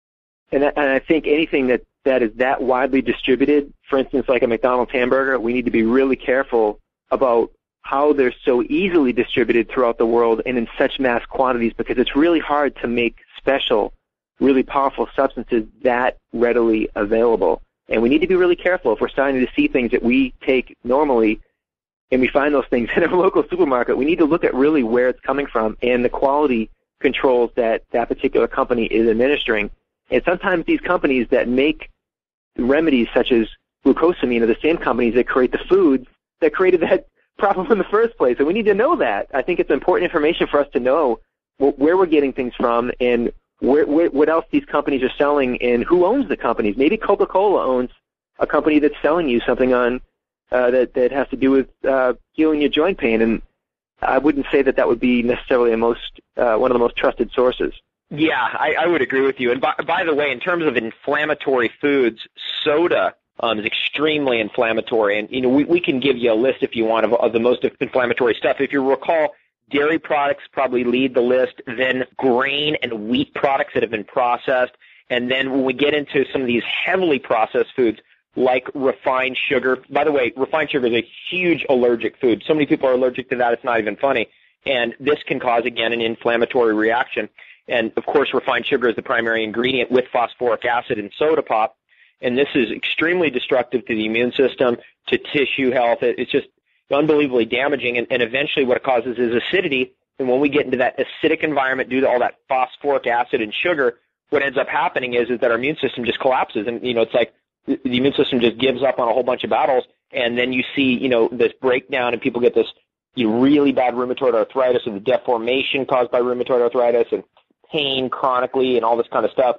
And I think anything that is that widely distributed, for instance, like a McDonald's hamburger, we need to be really careful about how they're so easily distributed throughout the world and in such mass quantities, because it's really hard to make special, really powerful substances that readily available. And we need to be really careful if we're starting to see things that we take normally and we find those things in a local supermarket. We need to look at really where it's coming from and the quality controls that particular company is administering. And sometimes these companies that make remedies such as glucosamine are the same companies that create the foods that created that problem in the first place. And we need to know that. I think it's important information for us to know where we're getting things from and what else these companies are selling and who owns the companies. Maybe Coca-Cola owns a company that's selling you something on that has to do with healing your joint pain. And I wouldn't say that would be necessarily one of the most trusted sources. Yeah, I would agree with you. And by the way, in terms of inflammatory foods, soda is extremely inflammatory. And, we can give you a list if you want of the most inflammatory stuff. If you recall, dairy products probably lead the list, then grain and wheat products that have been processed. And then when we get into some of these heavily processed foods, like refined sugar. By the way, refined sugar is a huge allergic food. So many people are allergic to that, it's not even funny. And this can cause, again, an inflammatory reaction. And, of course, refined sugar is the primary ingredient with phosphoric acid in soda pop. And this is extremely destructive to the immune system, to tissue health. It's just unbelievably damaging. And eventually what it causes is acidity. And when we get into that acidic environment due to all that phosphoric acid and sugar, what ends up happening is that our immune system just collapses. And, it's like the immune system just gives up on a whole bunch of battles. And then you see, this breakdown and people get this really bad rheumatoid arthritis and the deformation caused by rheumatoid arthritis and pain chronically and all this kind of stuff.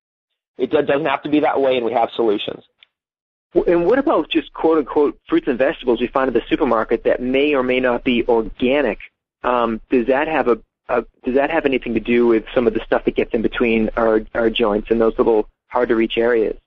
It doesn't have to be that way, and we have solutions. And what about just quote-unquote fruits and vegetables we find at the supermarket that may or may not be organic? Does that have anything to do with some of the stuff that gets in between our joints and those little hard-to-reach areas?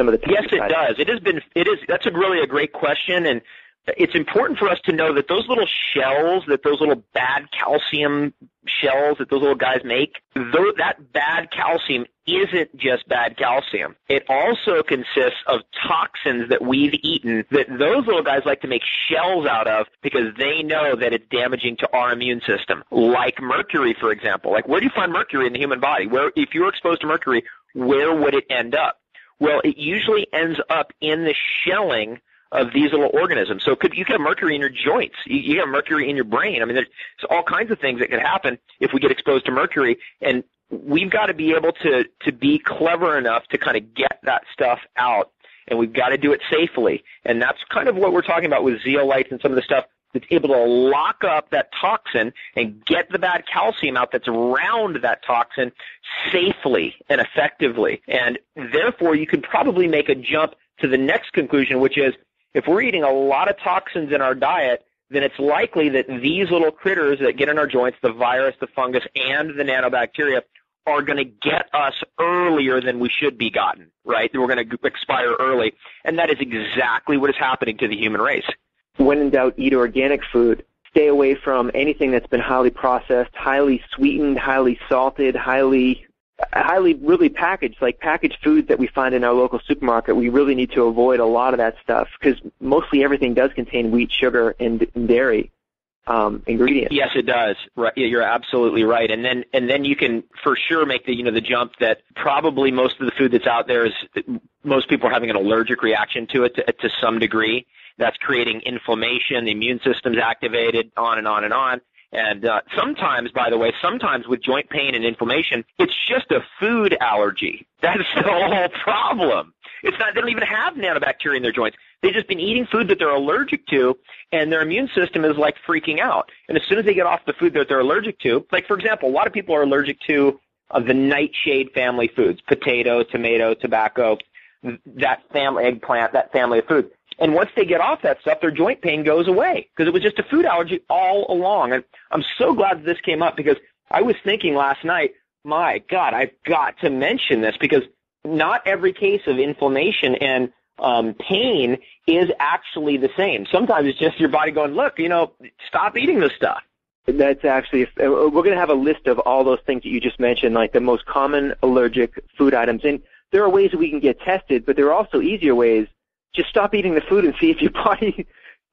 some of the Yes, it does. That's really a great question, and it's important for us to know that those little shells, those little bad calcium shells that those little guys make, that bad calcium isn't just bad calcium. It also consists of toxins that we've eaten that those little guys like to make shells out of because they know that it's damaging to our immune system. Like mercury, for example. Like, where do you find mercury in the human body? Where, if you were exposed to mercury, where would it end up? Well, it usually ends up in the shelling of these little organisms. So you could have mercury in your joints. You have mercury in your brain. I mean, there's all kinds of things that could happen if we get exposed to mercury. And we've got to be able to be clever enough to kind of get that stuff out. And we've got to do it safely. And that's kind of what we're talking about with zeolites and some of the stuff that's able to lock up that toxin and get the bad calcium out that's around that toxin safely and effectively. And therefore, you could probably make a jump to the next conclusion, which is, if we're eating a lot of toxins in our diet, then it's likely that these little critters that get in our joints, the virus, the fungus, and the nanobacteria, are going to get us earlier than we should be gotten, right? We're going to expire early. And that is exactly what is happening to the human race. When in doubt, eat organic food. Stay away from anything that's been highly processed, highly sweetened, highly salted, highly really packaged, like packaged foods that we find in our local supermarket. We really need to avoid a lot of that stuff because mostly everything does contain wheat, sugar, and dairy ingredients. Yes, it does. Right, you're absolutely right. And then you can for sure make the jump that probably most of the food that's out there is most people are having an allergic reaction to it to some degree. That's creating inflammation. The immune system's activated, on and on and on. And sometimes, by the way, with joint pain and inflammation, it's just a food allergy. That's the whole problem. It's not, they don't even have nanobacteria in their joints. They've just been eating food that they're allergic to, and their immune system is like freaking out. And as soon as they get off the food that they're allergic to, like for example, a lot of people are allergic to the nightshade family foods, potato, tomato, tobacco, that family, eggplant, that family of foods. And once they get off that stuff, their joint pain goes away because it was just a food allergy all along. And I'm so glad that this came up because I was thinking last night, my God, I've got to mention this because not every case of inflammation and pain is actually the same. Sometimes it's just your body going, look, stop eating this stuff. That's actually, we're going to have a list of all those things that you just mentioned, like the most common allergic food items. And there are ways that we can get tested, but there are also easier ways. Just stop eating the food and see if your body,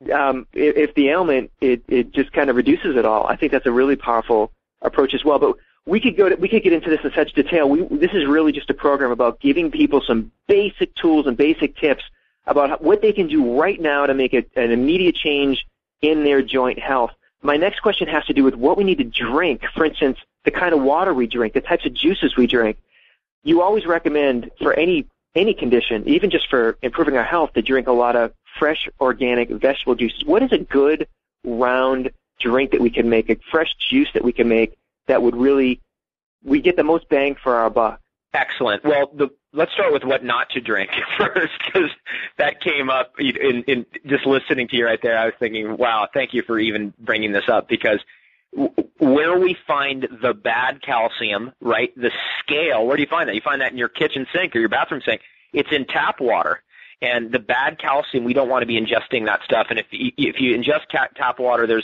if the ailment, it just kind of reduces it all. I think that's a really powerful approach as well. But we could get into this in such detail. This is really just a program about giving people some basic tools and basic tips about what they can do right now to make an immediate change in their joint health. My next question has to do with what we need to drink. For instance, the kind of water we drink, the types of juices we drink. You always recommend for any condition, even just for improving our health, to drink a lot of fresh, organic vegetable juices. What is a good, round drink that we can make, a fresh juice that we can make that would we get the most bang for our buck? Excellent. Well, let's start with what not to drink first, because that came up in just listening to you right there. I was thinking, wow, thank you for even bringing this up, because where we find the bad calcium, right, the scale, where do you find that? You find that in your kitchen sink or your bathroom sink. It's in tap water. And the bad calcium, we don't want to be ingesting that stuff. And if you ingest tap water, there's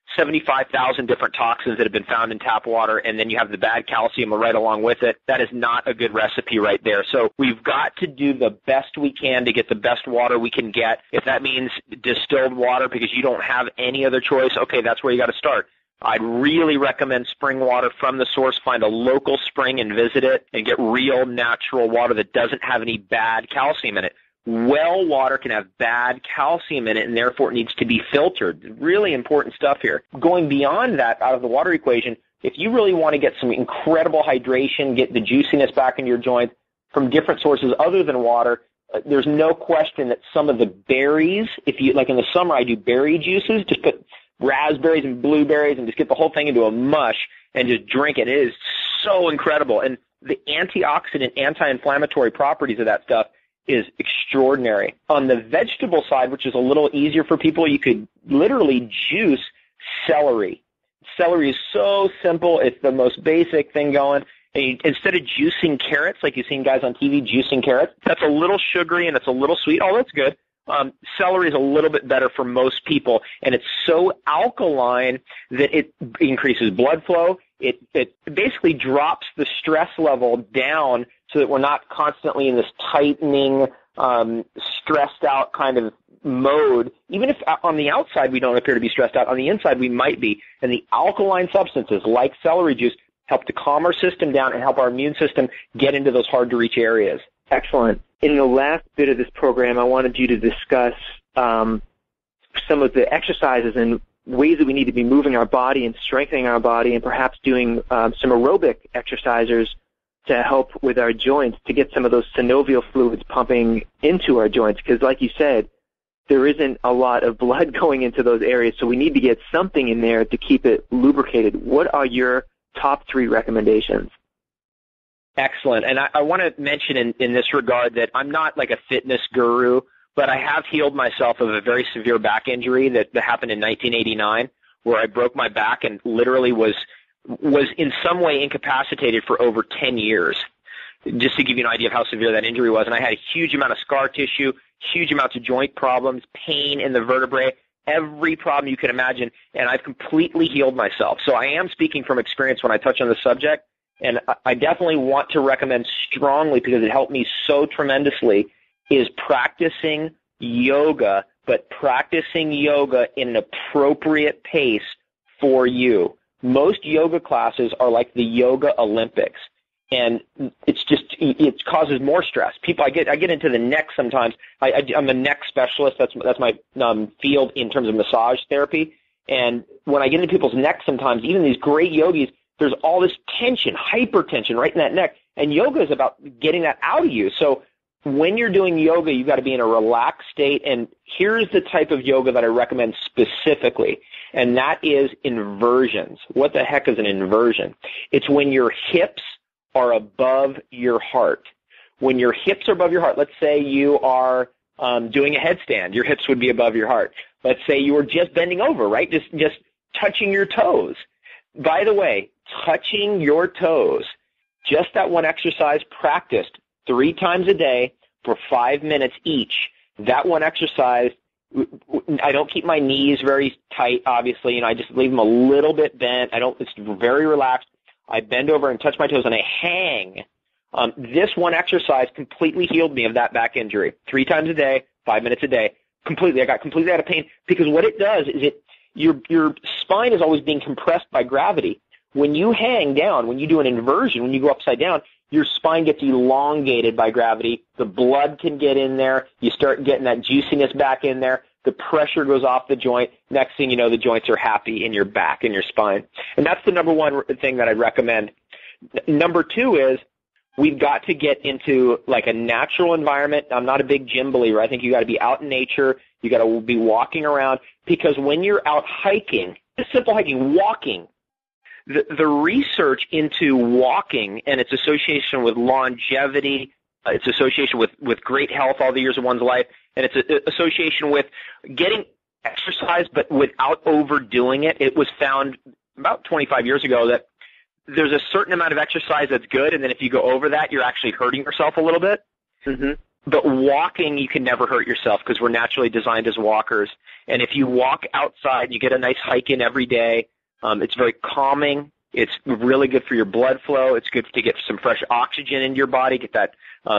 75,000 different toxins that have been found in tap water, and then you have the bad calcium right along with it. That is not a good recipe right there. So we've got to do the best we can to get the best water we can get. If that means distilled water because you don't have any other choice, okay, that's where you got to start. I'd really recommend spring water from the source. Find a local spring and visit it and get real natural water that doesn't have any bad calcium in it. Well water can have bad calcium in it, and therefore it needs to be filtered. Really important stuff here. Going beyond that, out of the water equation, if you really want to get some incredible hydration, get the juiciness back in your joints from different sources other than water, there's no question that some of the berries, if you, like in the summer I do berry juices, just put raspberries and blueberries and just get the whole thing into a mush and just drink it. It is so incredible. And the antioxidant, anti-inflammatory properties of that stuff is extraordinary. On the vegetable side, which is a little easier for people, you could literally juice celery. Celery is so simple. It's the most basic thing going. And instead of juicing carrots, like you've seen guys on TV juicing carrots, that's a little sugary and it's a little sweet. Oh, that's good. Celery is a little bit better for most people, and it's so alkaline that it increases blood flow. It basically drops the stress level down so that we're not constantly in this tightening, stressed out kind of mode. Even if on the outside we don't appear to be stressed out, on the inside we might be. And the alkaline substances like celery juice help to calm our system down and help our immune system get into those hard-to-reach areas. Excellent. In the last bit of this program, I wanted you to discuss some of the exercises and ways that we need to be moving our body and strengthening our body and perhaps doing some aerobic exercises to help with our joints to get some of those synovial fluids pumping into our joints. Because like you said, there isn't a lot of blood going into those areas, so we need to get something in there to keep it lubricated. What are your top 3 recommendations? Excellent. And I want to mention in this regard that I'm not like a fitness guru, but I have healed myself of a very severe back injury that happened in 1989, where I broke my back and literally was in some way incapacitated for over 10 years, just to give you an idea of how severe that injury was. And I had a huge amount of scar tissue, huge amounts of joint problems, pain in the vertebrae, every problem you can imagine, and I've completely healed myself. So I am speaking from experience when I touch on the subject. And I definitely want to recommend strongly, because it helped me so tremendously, is practicing yoga, but practicing yoga in an appropriate pace for you. Most yoga classes are like the Yoga Olympics, and it causes more stress. I get into the neck sometimes. I'm a neck specialist. That's my field in terms of massage therapy. And when I get into people's neck sometimes, even these great yogis, there's all this tension, hypertension right in that neck. And yoga is about getting that out of you. So when you're doing yoga, you've got to be in a relaxed state. And here's the type of yoga that I recommend specifically, and that is inversions. What the heck is an inversion? It's when your hips are above your heart. When your hips are above your heart, let's say you are doing a headstand, your hips would be above your heart. Let's say you were just bending over, right? Just touching your toes. By the way, touching your toes, just that one exercise practiced 3 times a day for 5 minutes each. That one exercise, I don't keep my knees very tight, obviously, I just leave them a little bit bent. It's very relaxed. I bend over and touch my toes and I hang. This one exercise completely healed me of that back injury. 3 times a day, 5 minutes a day. Completely. I got completely out of pain, because what it does is your spine is always being compressed by gravity. When you hang down, when you do an inversion, when you go upside down, your spine gets elongated by gravity. The blood can get in there. You start getting that juiciness back in there. The pressure goes off the joint. Next thing you know, the joints are happy in your back and your spine. And that's the number one thing that I'd recommend. Number 2 is we've got to get into like a natural environment. I'm not a big gym believer. I think you got to be out in nature. You got to be walking around, because when you're out hiking, just simple hiking, walking, the research into walking and its association with longevity, its association with great health all the years of one's life, and its association with getting exercise but without overdoing it. It was found about 25 years ago that there's a certain amount of exercise that's good, and then if you go over that, you're actually hurting yourself a little bit. Mm-hmm. But walking, you can never hurt yourself, because we're naturally designed as walkers. And if you walk outside, you get a nice hike in every day. It's very calming. It's really good for your blood flow. It's good to get some fresh oxygen into your body, get that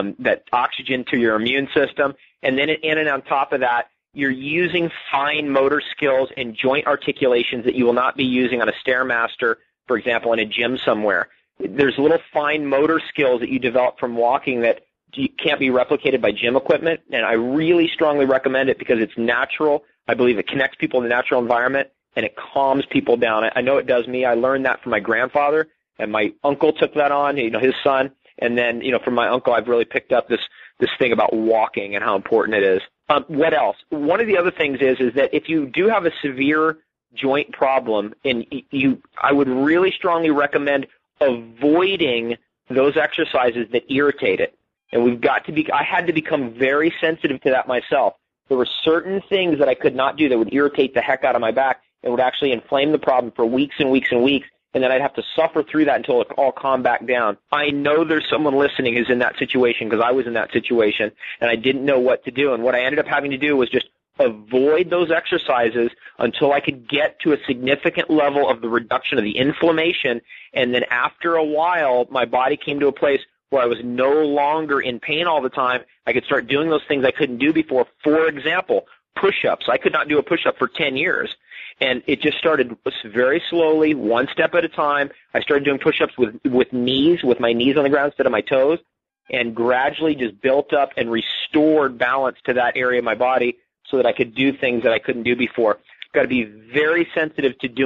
oxygen to your immune system. And then and on top of that, you're using fine motor skills and joint articulations that you will not be using on a Stairmaster, for example, in a gym somewhere. There's little fine motor skills that you develop from walking that can't be replicated by gym equipment, and I really strongly recommend it because it's natural. I believe it connects people in the natural environment, and it calms people down. I know it does me. I learned that from my grandfather, and my uncle took that on, his son, and then, from my uncle, I've really picked up this thing about walking and how important it is. What else? One of the other things is that if you do have a severe joint problem, and I would really strongly recommend avoiding those exercises that irritate it. And I had to become very sensitive to that myself. There were certain things that I could not do that would irritate the heck out of my back and would actually inflame the problem for weeks and weeks and weeks. and then I'd have to suffer through that until it all calmed back down. I know there's someone listening who's in that situation, because I was in that situation, and I didn't know what to do. And what I ended up having to do was just avoid those exercises until I could get to a significant level of the reduction of the inflammation. And then after a while, my body came to a place where I was no longer in pain all the time. I could start doing those things I couldn't do before. For example, push-ups. I could not do a push-up for 10 years. And it just started very slowly, one step at a time. I started doing push-ups with my knees on the ground instead of my toes, and gradually just built up and restored balance to that area of my body so that I could do things that I couldn't do before. Got to be very sensitive to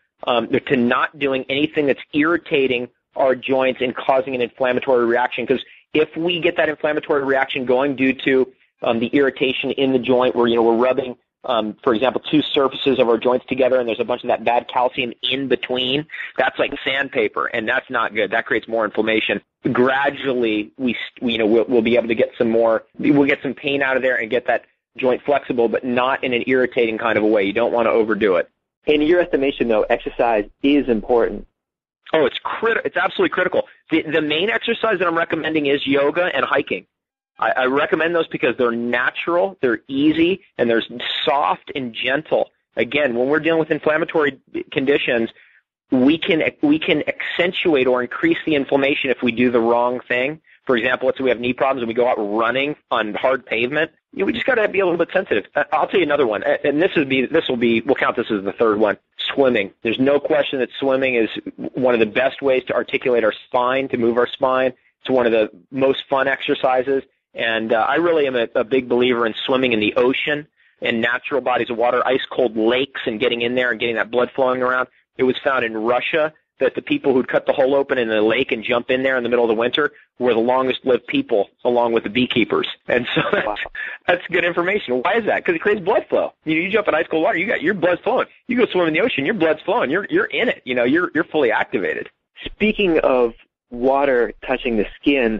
to not doing anything that's irritating our joints and causing an inflammatory reaction, because if we get that inflammatory reaction going due to the irritation in the joint where, we're rubbing, for example, two surfaces of our joints together and there's a bunch of that bad calcium in between, that's like sandpaper, and that's not good. That creates more inflammation. Gradually, we'll be able to get we'll get some pain out of there and get that joint flexible, but not in an irritating kind of a way. You don't want to overdo it. In your estimation, though, exercise is important. Oh, it's absolutely critical. The main exercise that I'm recommending is yoga and hiking. I recommend those because they're natural, they're easy, and they're soft and gentle. Again, when we're dealing with inflammatory conditions, we can accentuate or increase the inflammation if we do the wrong thing. For example, let's say we have knee problems and we go out running on hard pavement. We just got to be a little bit sensitive. I'll tell you another one, and we'll count this as the third one. Swimming. There's no question that swimming is one of the best ways to articulate our spine, to move our spine. It's one of the most fun exercises, and I really am a big believer in swimming in the ocean and natural bodies of water, ice-cold lakes, and getting in there and getting that blood flowing around. It was found in Russia that the people who'd cut the hole open in the lake and jump in there in the middle of the winter were the longest-lived people, along with the beekeepers. And so that's good information. Why is that? Because it creates blood flow. You jump in ice-cold water, your blood's flowing. You go swim in the ocean, your blood's flowing. You're in it. You're fully activated. Speaking of water touching the skin,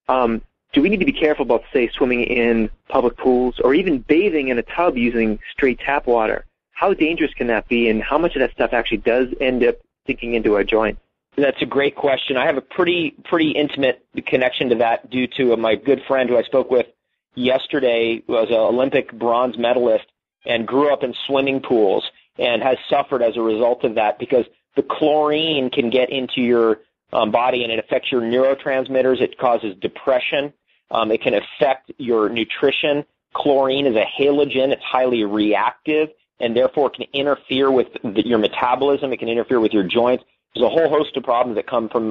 do we need to be careful about, say, swimming in public pools or even bathing in a tub using straight tap water? How dangerous can that be, and how much of that stuff actually does end up sinking into our joints? That's a great question. I have a pretty intimate connection to that due to my good friend who I spoke with yesterday, who was an Olympic bronze medalist and grew up in swimming pools and has suffered as a result of that, because the chlorine can get into your body and it affects your neurotransmitters. It causes depression. It can affect your nutrition. Chlorine is a halogen. It's highly reactive, and therefore can interfere with your metabolism. It can interfere with your joints. There's a whole host of problems that come from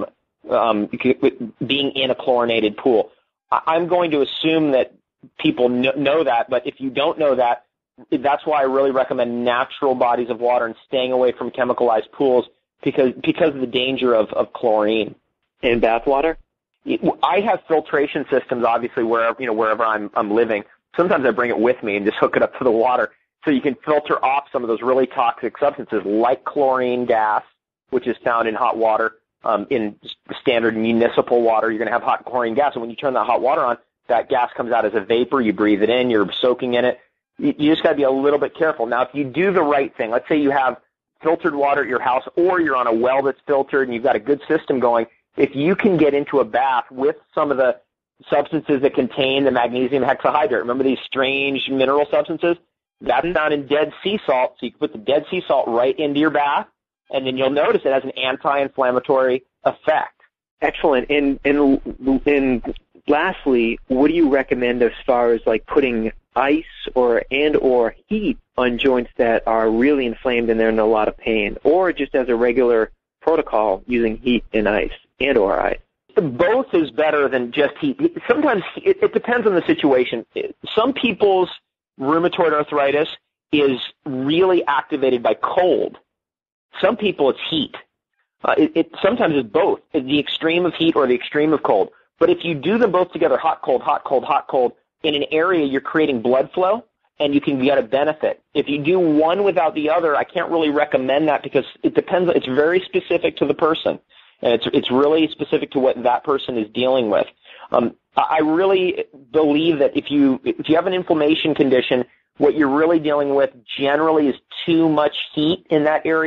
being in a chlorinated pool. I'm going to assume that people know that, but if you don't know that, that's why I really recommend natural bodies of water and staying away from chemicalized pools because of the danger of chlorine. In bath water? I have filtration systems, obviously, wherever I'm living. Sometimes I bring it with me and just hook it up to the water, so you can filter off some of those really toxic substances like chlorine gas, which is found in hot water. In standard municipal water, you're going to have hot chlorine gas. And when you turn that hot water on, that gas comes out as a vapor. You breathe it in. You're soaking in it. You just got to be a little bit careful. Now, if you do the right thing, let's say you have filtered water at your house, or you're on a well that's filtered and you've got a good system going, if you can get into a bath with some of the substances that contain the magnesium hexahydrate, remember these strange mineral substances? That's found in dead sea salt, so you can put the dead sea salt right into your bath, and then you'll notice it has an anti-inflammatory effect. Excellent. And lastly, what do you recommend as far as like putting ice or heat on joints that are really inflamed and they're in a lot of pain, or just as a regular protocol using heat and ice or ice? Both is better than just heat. Sometimes it depends on the situation. Some people's rheumatoid arthritis is really activated by cold. Some people it's heat. Sometimes it's both, the extreme of heat or the extreme of cold. But if you do them both together, hot, cold, hot, cold, hot, cold, in an area you're creating blood flow and you can get a benefit. If you do one without the other, I can't really recommend that because it depends. It's very specific to the person, and it's really specific to what that person is dealing with. I really believe that if you have an inflammation condition, what you're really dealing with generally is too much heat in that area.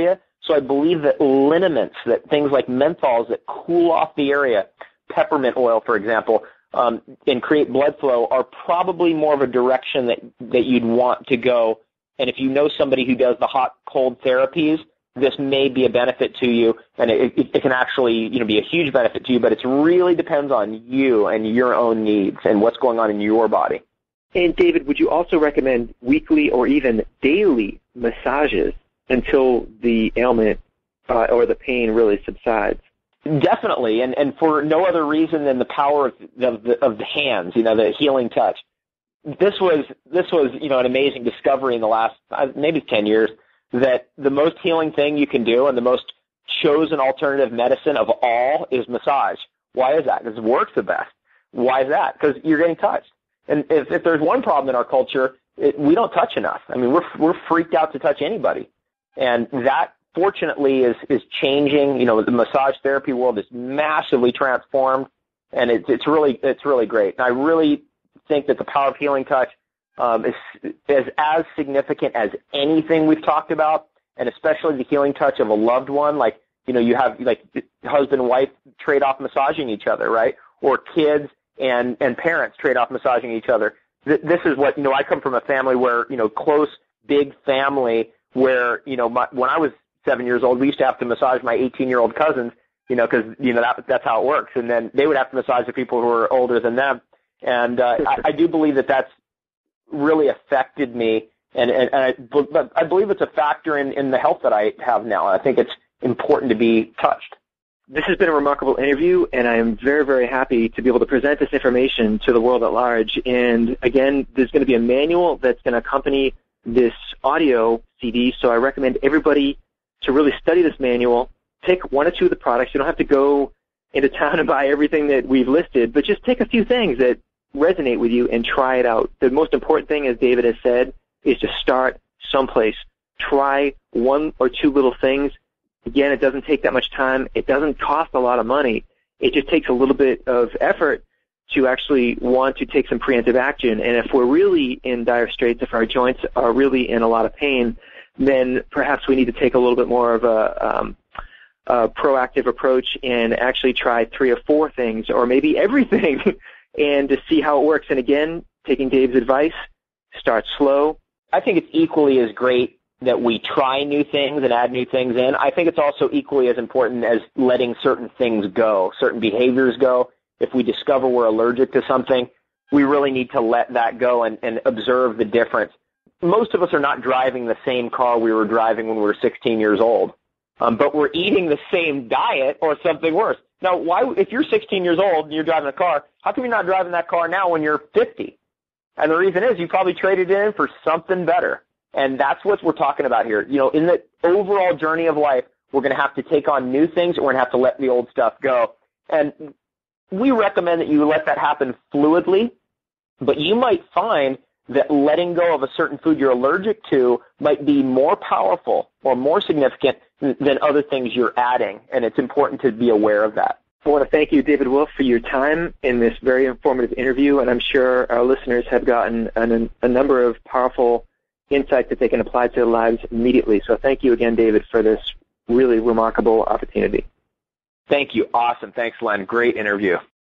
So I believe that liniments, that things like menthols that cool off the area, peppermint oil, for example, and create blood flow are probably more of a direction that you'd want to go. And if you know somebody who does the hot-cold therapies, this may be a benefit to you, and it can actually be a huge benefit to you, but it really depends on you and your own needs and what's going on in your body. And David, would you also recommend weekly or even daily massages until the ailment or the pain really subsides? Definitely, and for no other reason than the power of the hands, the healing touch. This was an amazing discovery in the last maybe 10 years, that the most healing thing you can do and the most chosen alternative medicine of all is massage. Why is that? Because it works the best. Why is that? Because you're getting touched. And if there's one problem in our culture, we don't touch enough. I mean, we're freaked out to touch anybody, and that fortunately is changing. The massage therapy world is massively transformed, and it's really great. And I really think that the power of healing touch is as significant as anything we've talked about, and especially the healing touch of a loved one. Like, you have like husband and wife trade off massaging each other, right? Or kids and parents trade off massaging each other. This is what, I come from a family where, close, big family where, when I was 7 years old, we used to have to massage my 18-year-old cousins, because, that's how it works. And then they would have to massage the people who were older than them. And I do believe that that's really affected me. And I believe it's a factor in the health that I have now. I think it's important to be touched. This has been a remarkable interview, and I am very, very happy to be able to present this information to the world at large. And again, there's going to be a manual that's going to accompany this audio CD, so I recommend everybody to really study this manual. Pick one or two of the products. You don't have to go into town and buy everything that we've listed, but just take a few things that resonate with you and try it out. The most important thing, as David has said, is to start someplace. Try one or two little things. Again, it doesn't take that much time. It doesn't cost a lot of money. It just takes a little bit of effort to actually want to take some preemptive action. And if we're really in dire straits, if our joints are really in a lot of pain, then perhaps we need to take a little bit more of a proactive approach and actually try 3 or 4 things, or maybe everything, and to see how it works. And again, taking Dave's advice, start slow. I think it's equally as great that we try new things and add new things in. I think it's also equally as important as letting certain things go, certain behaviors go. If we discover we're allergic to something, we really need to let that go and observe the difference. Most of us are not driving the same car we were driving when we were 16 years old, but we're eating the same diet or something worse. Now, why, if you're 16 years old and you're driving a car, how come you're not driving that car now when you're 50? And the reason is you probably traded it in for something better. And that's what we're talking about here. In the overall journey of life, we're going to have to take on new things, and we're going to have to let the old stuff go. And we recommend that you let that happen fluidly, but you might find that letting go of a certain food you're allergic to might be more powerful or more significant than other things you're adding, and it's important to be aware of that. I want to thank you, David Wolfe, for your time in this very informative interview, and I'm sure our listeners have gotten a number of powerful insights that they can apply to their lives immediately. So thank you again, David, for this really remarkable opportunity. Thank you. Awesome. Thanks, Len. Great interview.